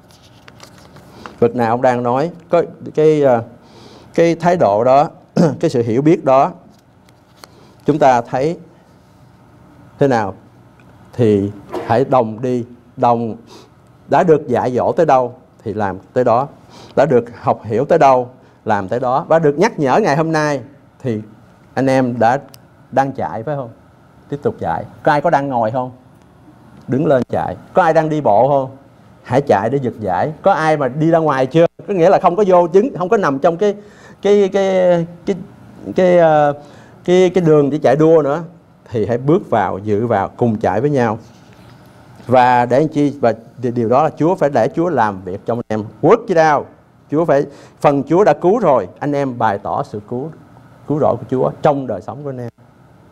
Bậc nào ông đang nói? Có cái cái thái độ đó, cái sự hiểu biết đó, chúng ta thấy thế nào thì hãy đồng đi, đồng đã được dạy dỗ tới đâu thì làm tới đó, đã được học hiểu tới đâu làm tới đó, và được nhắc nhở ngày hôm nay thì anh em đã đang chạy phải không? Tiếp tục chạy. Có ai có đang ngồi không? Đứng lên chạy. Có ai đang đi bộ không? Hãy chạy để giật giải. Có ai mà đi ra ngoài chưa? Có nghĩa là không có vô chứng, không có nằm trong cái cái cái cái cái cái, cái, cái đường để chạy đua nữa, thì hãy bước vào, dự vào, cùng chạy với nhau. Và để anh chi, và điều đó là Chúa phải để Chúa làm việc trong anh em. Work it out. Chúa phải, phần Chúa đã cứu rồi, anh em bày tỏ sự cứu cứu rỗi của Chúa trong đời sống của anh em.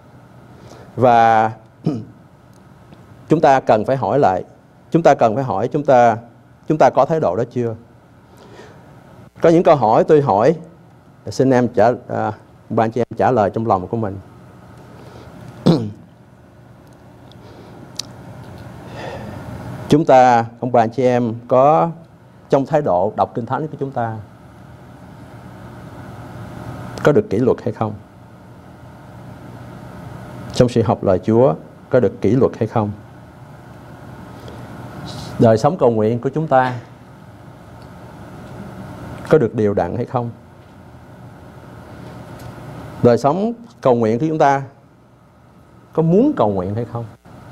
Và chúng ta cần phải hỏi lại, chúng ta cần phải hỏi chúng ta chúng ta có thái độ đó chưa? Có những câu hỏi tôi hỏi, xin em trả à, bạn chị em trả lời trong lòng của mình. Chúng ta, ông bà anh chị em có trong thái độ đọc Kinh Thánh của chúng ta có được kỷ luật hay không? Trong sự học lời Chúa có được kỷ luật hay không? Đời sống cầu nguyện của chúng ta có được đều đặn hay không? Đời sống cầu nguyện của chúng ta có muốn cầu nguyện hay không?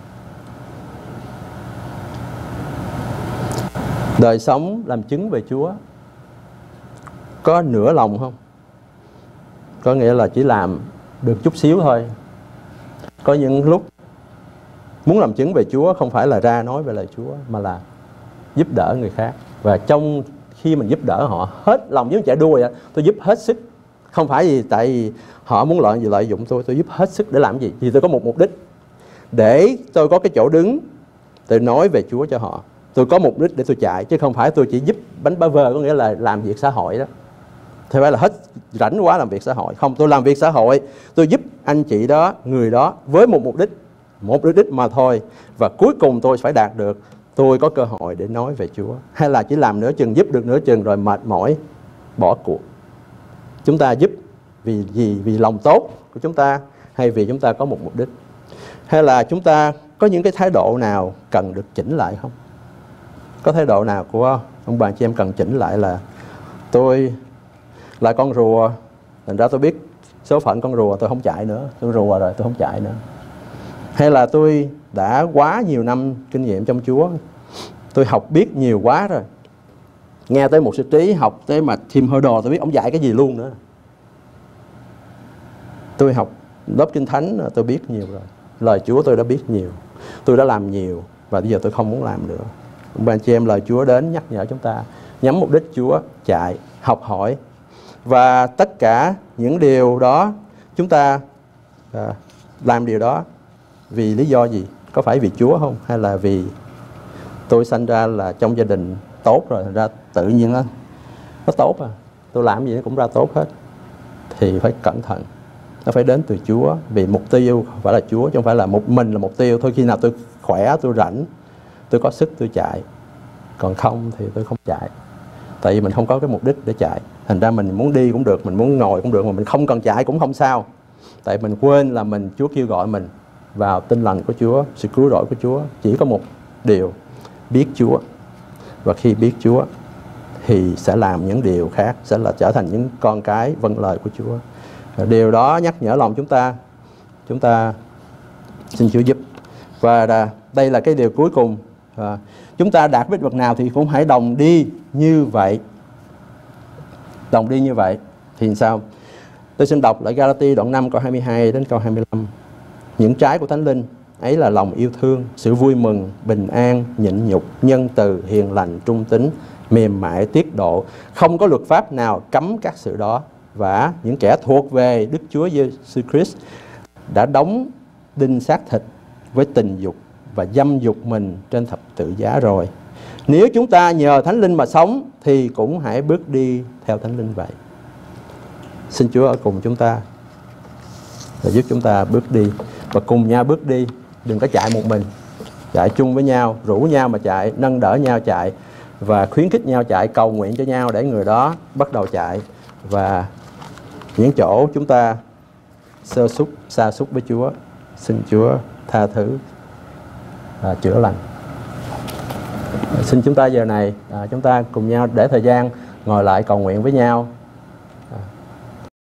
Đời sống làm chứng về Chúa có nửa lòng không? Có nghĩa là chỉ làm được chút xíu thôi. Có những lúc muốn làm chứng về Chúa không phải là ra nói về lời Chúa, mà là giúp đỡ người khác. Và trong khi mình giúp đỡ họ hết lòng, giống chạy đua vậy, tôi giúp hết sức. Không phải gì tại vì họ muốn lợi gì lợi dụng tôi, tôi giúp hết sức để làm gì? Vì tôi có một mục đích, để tôi có cái chỗ đứng, tôi nói về Chúa cho họ. Tôi có mục đích để tôi chạy, chứ không phải tôi chỉ giúp bánh bá vơ, có nghĩa là làm việc xã hội đó. Thì phải là hết rảnh quá làm việc xã hội. Không, tôi làm việc xã hội, tôi giúp anh chị đó, người đó với một mục đích, một mục đích mà thôi. Và cuối cùng tôi phải đạt được, tôi có cơ hội để nói về Chúa. Hay là chỉ làm nửa chừng, giúp được nửa chừng rồi mệt mỏi, bỏ cuộc. Chúng ta giúp vì gì? Vì lòng tốt của chúng ta, hay vì chúng ta có một mục đích? Hay là chúng ta có những cái thái độ nào cần được chỉnh lại không? Có thái độ nào của ông bà chị em cần chỉnh lại là tôi là con rùa, thành ra tôi biết số phận con rùa, tôi không chạy nữa, tôi rùa rồi tôi không chạy nữa. Hay là tôi đã quá nhiều năm kinh nghiệm trong Chúa, tôi học biết nhiều quá rồi, nghe tới một sư trí học tới mà Tim Hurdle tôi biết ông dạy cái gì luôn nữa. Tôi học lớp Kinh Thánh tôi biết nhiều rồi, lời Chúa tôi đã biết nhiều, tôi đã làm nhiều, và bây giờ tôi không muốn làm nữa. Ông bà anh chị em, lời Chúa đến nhắc nhở chúng ta nhắm mục đích Chúa, chạy, học hỏi. Và tất cả những điều đó chúng ta à, làm điều đó vì lý do gì? Có phải vì Chúa không? Hay là vì tôi sanh ra là trong gia đình tốt rồi, thành ra tự nhiên nó, nó tốt à, tôi làm gì nó cũng ra tốt hết? Thì phải cẩn thận. Nó phải đến từ Chúa. Vì mục tiêu phải là Chúa, chứ không phải là một mình là mục tiêu thôi. Khi nào tôi khỏe, tôi rảnh, tôi có sức tôi chạy, còn không thì tôi không chạy. Tại vì mình không có cái mục đích để chạy. Thành ra mình muốn đi cũng được, mình muốn ngồi cũng được, mà mình không cần chạy cũng không sao. Tại mình quên là mình, Chúa kêu gọi mình vào tin lành của Chúa, sự cứu rỗi của Chúa. Chỉ có một điều, biết Chúa. Và khi biết Chúa thì sẽ làm những điều khác, sẽ là trở thành những con cái vâng lời của Chúa. Và điều đó nhắc nhở lòng chúng ta. Chúng ta xin Chúa giúp. Và đây là cái điều cuối cùng. À, chúng ta đạt với bậc nào thì cũng hãy đồng đi như vậy. Đồng đi như vậy thì sao? Tôi xin đọc lại Galati đoạn năm câu hai mươi hai đến câu hai mươi lăm. Những trái của Thánh Linh ấy là lòng yêu thương, sự vui mừng, bình an, nhịn nhục, nhân từ, hiền lành, trung tín, mềm mại, tiết độ. Không có luật pháp nào cấm các sự đó. Và những kẻ thuộc về Đức Chúa Giêsu Christ đã đóng đinh xác thịt với tình dục và dâm dục mình trên thập tự giá rồi. Nếu chúng ta nhờ Thánh Linh mà sống thì cũng hãy bước đi theo Thánh Linh vậy. Xin Chúa ở cùng chúng ta và giúp chúng ta bước đi, và cùng nhau bước đi. Đừng có chạy một mình, chạy chung với nhau, rủ nhau mà chạy, nâng đỡ nhau chạy, và khuyến khích nhau chạy, cầu nguyện cho nhau để người đó bắt đầu chạy. Và những chỗ chúng ta sơ sút, sa sút với Chúa, xin Chúa tha thứ và chữa lành. Xin chúng ta giờ này à, chúng ta cùng nhau để thời gian ngồi lại cầu nguyện với nhau.